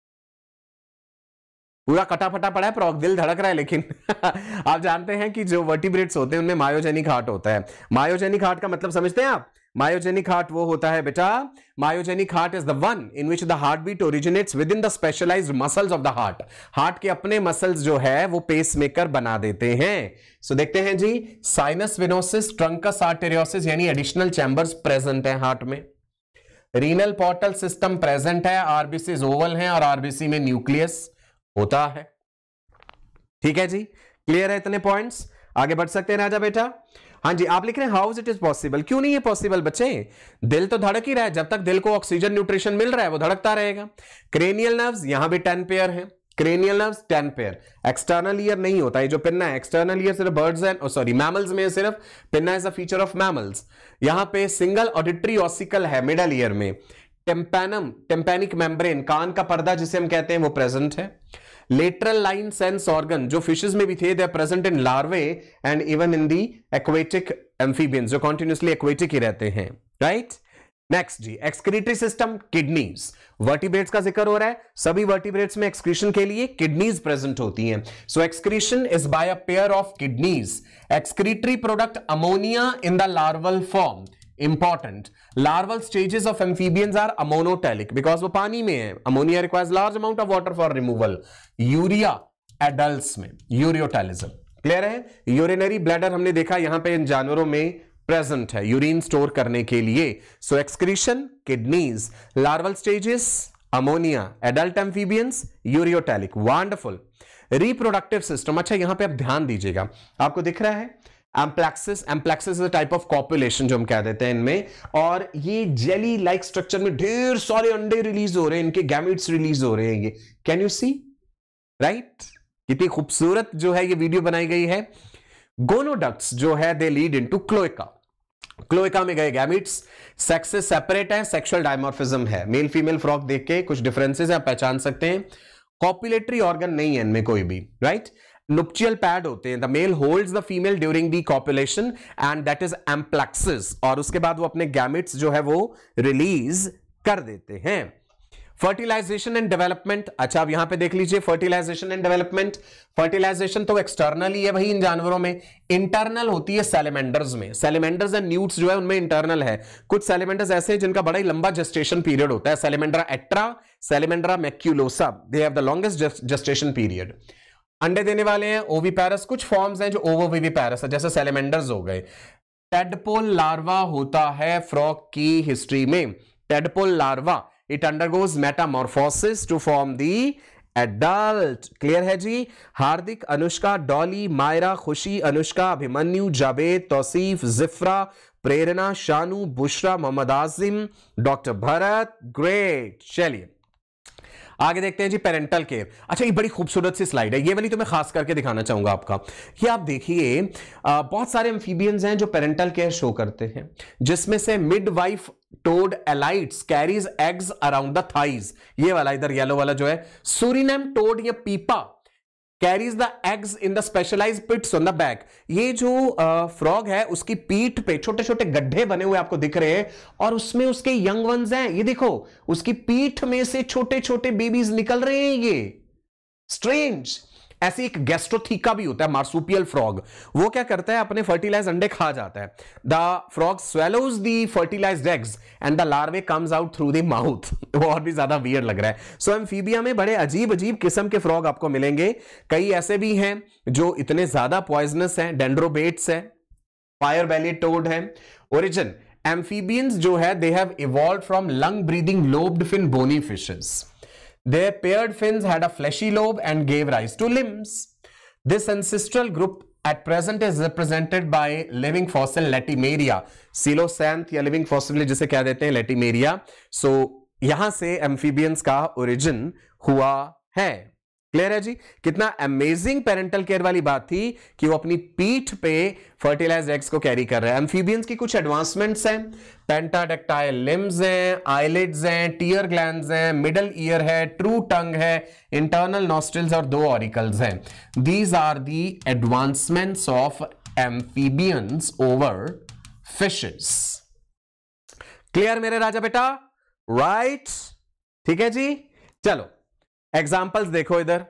पूरा कटा फटा पड़ा है फ्रॉग, दिल धड़क रहा है, लेकिन आप जानते हैं कि जो वर्टिब्रेट्स होते हैं उनमें मायोजेनिक हार्ट होता है। मायोजेनिक हार्ट का मतलब समझते हैं आप? मायोजेनिक हार्ट वो होता है बेटा, myogenic heart is the one in which the heart beat originates within the specialised muscles of the heart. Heart के अपने मसल्स जो है वो पेस मेकर बना देते हैं। सो so, देखते हैं जी, साइनस वेनोसिस, ट्रंकस आर्टेरियोसिस यानी एडिशनल चैम्बर्स प्रेजेंट है हार्ट में। रीनल पोर्टल सिस्टम प्रेजेंट है, आरबीसी ओवल है और आरबीसी में न्यूक्लियस होता है। ठीक है जी, क्लियर है इतने पॉइंट्स? आगे बढ़ सकते हैं राजा बेटा। हाँ जी, आप लिख रहे हैं how is it is possible. क्यों नहीं है पॉसिबल बच्चे? दिल तो धड़क ही रहा है, जब तक दिल को ऑक्सीजन न्यूट्रिशन मिल रहा है वो धड़कता रहेगा। क्रेनियल नर्व्स यहां भी टेन पेयर है, cranial nerves ten pair. External ear नहीं होता, ये जो पिन्ना है एक्सटर्नल ईयर सिर्फ बर्ड्स एंड सॉरी मैमल्स में सिर्फ pinna is a feature of mammals. यहां पे सिंगल ऑडिटरी ऑसिकल है मिडल ईयर में। टेम्पैनम, टेम्पैनिक मेम्ब्रेन, कान का पर्दा जिसे हम कहते हैं वो प्रेजेंट है। लेटरल लाइन सेंस ऑर्गन जो फिशेस में भी थे, they are present in larvae and even in the aquatic amphibians जो कॉन्टिन्यूसली एक्वेटिक ही रहते हैं, राइट? नेक्स्ट जी, एक्सक्रीटरी सिस्टम, किडनीज। वर्टिब्रेट्स का जिक्र हो रहा है, सभी वर्टिब्रेट्स में एक्सक्रीशन के लिए किडनीज प्रेजेंट होती हैं। So excretion is by a pair of kidneys. Excretory product ammonia in the larval form. Important, larval stages of amphibians are ammonotelic because वो पानी में है। Ammonia requires large amount of water for removal. Urea adults में, ureotelism. Clear है? Urinary bladder हमने देखा यहां पे इन जानवरों में प्रेजेंट है यूरिन स्टोर करने के लिए। So excretion kidneys, larval stages ammonia, adult amphibians ureotelic. Wonderful. Reproductive system, अच्छा यहां पे आप ध्यान दीजिएगा, आपको दिख रहा है amplexus. Amplexus is a type of copulation जो हम कह देते हैं इनमें, और ये जेली लाइक स्ट्रक्चर में ढेर सारे अंडे रिलीज हो रहे हैं, इनके गैमेट्स रिलीज हो रहे हैं। ये कैन यू सी राइट? कितनी खूबसूरत जो है ये वीडियो बनाई गई है। गोनोडक्ट्स जो है they lead into cloaca. Cloaca में गए गैमेट्स, सेक्सेस सेपरेट है, सेक्सुअल डायमॉर्फिज्म है। मेल फीमेल फ्रॉक देख के कुछ डिफरेंसेस आप पहचान सकते हैं। कॉपुलेटरी ऑर्गन नहीं है इनमें कोई भी, राइट? नुप्चियल पैड होते हैं। The male holds the female during the copulation and that is amplexus, और उसके बाद वो अपने गैमेट्स जो है वो रिलीज कर देते हैं। फर्टिलाइजेशन एंड डेवलपमेंट, अच्छा अब यहां पे देख लीजिए फर्टिलाइजेशन एंड डेवलपमेंट। फर्टिलाइजेशन तो एक्सटर्नल ही है भाई इन जानवरों में, इंटरनल होती है सैलेमेंडर्स में। सैलेमेंडर्स एंड न्यूट्स जो है उनमें इंटरनल है। कुछ सैलेमेंडर्स ऐसे हैं जिनका बड़ा ही लंबा जेस्टेशन पीरियड होता है। Salamandra atra, Salamandra maculosa, they have the longest gestation period. अंडे देने वाले हैं ओविपैरस। कुछ फॉर्म्स हैं जो ओवोविविपैरस है, जैसे सैलेमेंडर्स हो गए। टेडपोल लार्वा होता है फ्रॉग की हिस्ट्री में। Tadpole larva it undergoes metamorphosis to form the adult। Clear है जी? हार्दिक, अनुष्का, डॉली, मायरा, खुशी, अनुष्का, अभिमन्यु, जावेद, तौसीफ, जिफ्रा, प्रेरणा, शानू, बुशरा, मोहम्मद आजिम, डॉक्टर भरत। ग्रेट। चलिए आगे देखते हैं जी पेरेंटल केयर। अच्छा ये बड़ी खूबसूरत सी स्लाइड है, ये वाली तो मैं खास करके दिखाना चाहूंगा आपका। ये आप देखिए बहुत सारे एम्फीबियंस हैं जो पेरेंटल केयर शो करते हैं, जिसमें से midwife toad Alytes carries eggs around the thighs. ये वाला इधर येलो वाला जो है सूरिनेम टोड या Pipa carries the eggs in the specialized pits on the back. ये जो फ्रॉग uh, है उसकी पीठ पे छोटे छोटे गड्ढे बने हुए आपको दिख रहे हैं, और उसमें उसके यंग वंस हैं। ये देखो उसकी पीठ में से छोटे छोटे बेबीज निकल रहे हैं। ये स्ट्रेंज। ऐसे एक गैस्ट्रोथीका भी होता है, मार्सुपियल फ्रॉग। वो क्या करता है, अपने फर्टिलाइज अंडे खा जाता है। The frog swallows the fertilized eggs and the larvae comes out through the mouth. वो और भी ज्यादा वियर्ड लग रहा है। सो एम्फीबिया में बड़े अजीब अजीब किस्म के फ्रॉग आपको मिलेंगे। कई ऐसे भी हैं जो इतने ज्यादा पॉइजनस हैं, डेंड्रोबेट्स है, फायर बेली टोड है। ओरिजिन एम्फीबियंस जो है they have evolved from lung breathing lobed fin bony fishes. Their paired fins had a fleshy lobe and gave rise to limbs. This ancestral group at present is represented by living fossil Latimeria. Coelacanth या living fossil जिसे क्या देते हैं Latimeria. So यहां से amphibians का origin हुआ है। क्लियर है जी? कितना अमेजिंग पेरेंटल केयर वाली बात थी कि वो अपनी पीठ पे फर्टिलाइज्ड एग्स को कैरी कर रहे हैं। एम्फीबियंस की कुछ एडवांसमेंट्स हैं, पेंटाडेक्टाइल लिम्स हैं, आईलिड्स हैं, टीयर ग्लैंड्स हैं, मिडल ईयर है, ट्रू टंग है, इंटरनल नॉस्ट्रिल्स और दो ऑरिकल्स हैं। These are the advancements of amphibians over fishes. Clear मेरे राजा बेटा? Right right? ठीक है जी। चलो एग्जाम्पल्स देखो, इधर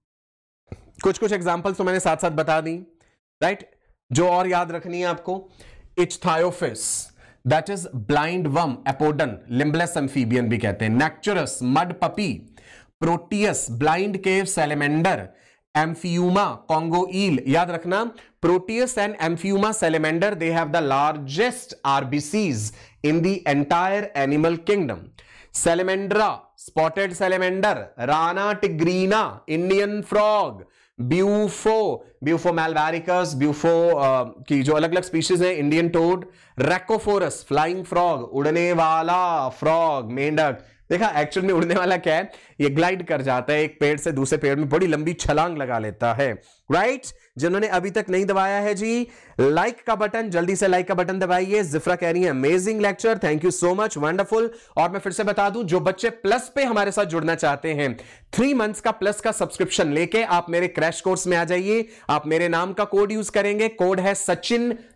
कुछ कुछ एग्जाम्पल्स तो मैंने साथ साथ बता दी, राइट right? जो और याद रखनी है आपको, Ichthyophis that is blind worm apodan, limbless amphibian भी कहते हैं। Necturus mud puppy, Proteus blind cave salamander, Amphiuma Congo eel. याद रखना Proteus and Amphiuma salamander they have the largest RBCs in the entire animal kingdom. Salamandra spotted salamander, Rana tigrina Indian frog, Bufo Bufo मैलवेरिकस, Bufo की जो अलग अलग species है, Indian toad, Rhacophorus flying frog उड़ने वाला फ्रॉग, मेंढक। देखा एक्चुअल में उड़ने वाला क्या है, ये ग्लाइड कर जाता है एक पेड़ से दूसरे पेड़ में, बड़ी लंबी छलांग लगा लेता है। राइट? जिन्होंने अभी तक नहीं दबाया है जी लाइक का बटन, जल्दी से लाइक का बटन दबाइए। जिफ्रा कह रही है amazing lecture, thank you so much, wonderful. और मैं फिर से बता दूं, जो बच्चे प्लस पे हमारे साथ जुड़ना चाहते हैं, थ्री मंथ्स का प्लस का सब्सक्रिप्शन लेके आप मेरे क्रैश कोर्स में आ जाइए। आप मेरे नाम का कोड यूज करेंगे, कोड है सचिन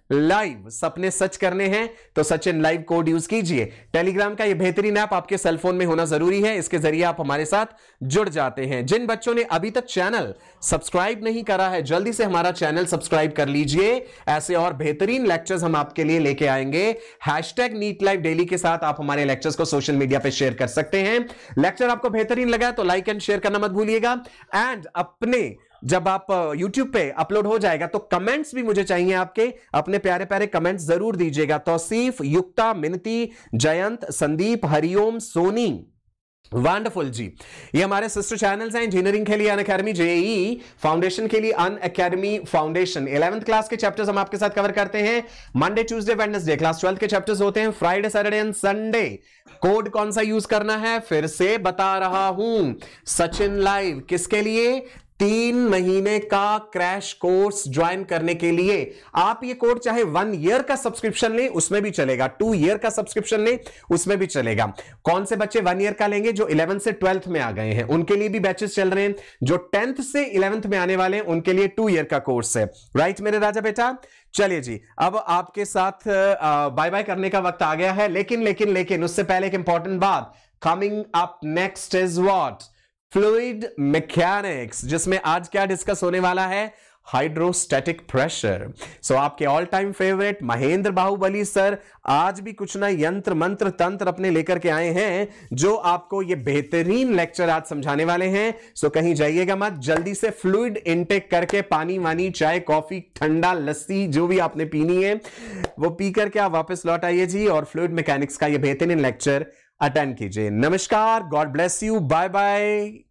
लाइव सपने सच करने हैं तो सचिन लाइव कोड यूज कीजिए। टेलीग्राम का यह बेहतरीन ऐप आपके सेलफोन में होना जरूरी है, इसके जरिए आप हमारे साथ जुड़ जाते हैं। जिन बच्चों ने अभी तक चैनल सब्सक्राइब नहीं करा है, जल्दी से हमारा चैनल सब्सक्राइब कर लीजिए। ऐसे और बेहतरीन लेक्चर्स हम आपके लिए लेके आएंगे। हैशटैग नीट लाइव डेली के साथ आप हमारे लेक्चर्स को सोशल मीडिया पे शेयर कर सकते हैं। लेक्चर आपको बेहतरीन लगा तो लाइक एंड शेयर करना मत भूलिएगा। एंड अपने जब आप YouTube पे अपलोड हो जाएगा तो कमेंट्स भी मुझे चाहिए आपके, अपने प्यारे प्यारे कमेंट्स जरूर दीजिएगा। तौसीफ, युक्ता, मिनती, जयंत, संदीप, हरिओम, सोनी, वंडरफुल जी। ये हमारे सिस्टर चैनल्स हैं। इंजीनियरिंग के लिए अनअकैडमी, जेईई फाउंडेशन के लिए अनअकैडमी फाउंडेशन। इलेवेंथ क्लास के चैप्टर्स हम आपके साथ कवर करते हैं। Monday, Tuesday, Wednesday class twelfth के चैप्टर्स होते हैं। Friday, Saturday and Sunday code कौन सा यूज करना है फिर से बता रहा हूं। सचिन लाइव किसके लिए? तीन महीने का क्रैश कोर्स ज्वाइन करने के लिए। आप ये कोड चाहे वन ईयर का सब्सक्रिप्शन लें उसमें भी चलेगा, टू ईयर का सब्सक्रिप्शन लें उसमें भी चलेगा। कौन से बच्चे वन ईयर का लेंगे? जो इलेवेंथ से ट्वेल्थ में आ गए हैं उनके लिए भी बैचेस चल रहे हैं। जो टेंथ से इलेवेंथ में आने वाले हैं उनके लिए टू ईयर का कोर्स है। राइट मेरे राजा बेटा? चलिए जी, अब आपके साथ बाय बाय करने का वक्त आ गया है। लेकिन लेकिन लेकिन उससे पहले एक इंपॉर्टेंट बात, coming up next is what? Fluid mechanics, जिसमें आज क्या डिस्कस होने वाला है? Hydrostatic pressure. सो आपके all time favourite Mahendra Bahubali sir आज भी कुछ ना यंत्र मंत्र तंत्र अपने लेकर के आए हैं जो आपको ये बेहतरीन लेक्चर आज समझाने वाले हैं। सो कहीं जाइएगा मत, जल्दी से फ्लूइड इनटेक करके पानी वानी चाय कॉफी ठंडा लस्सी जो भी आपने पीनी है वो पी करके आप वापस लौट आइए जी और फ्लूइड मैकेनिक्स का ये बेहतरीन लेक्चर अटेंड कीजिए। नमस्कार, God bless you, bye bye.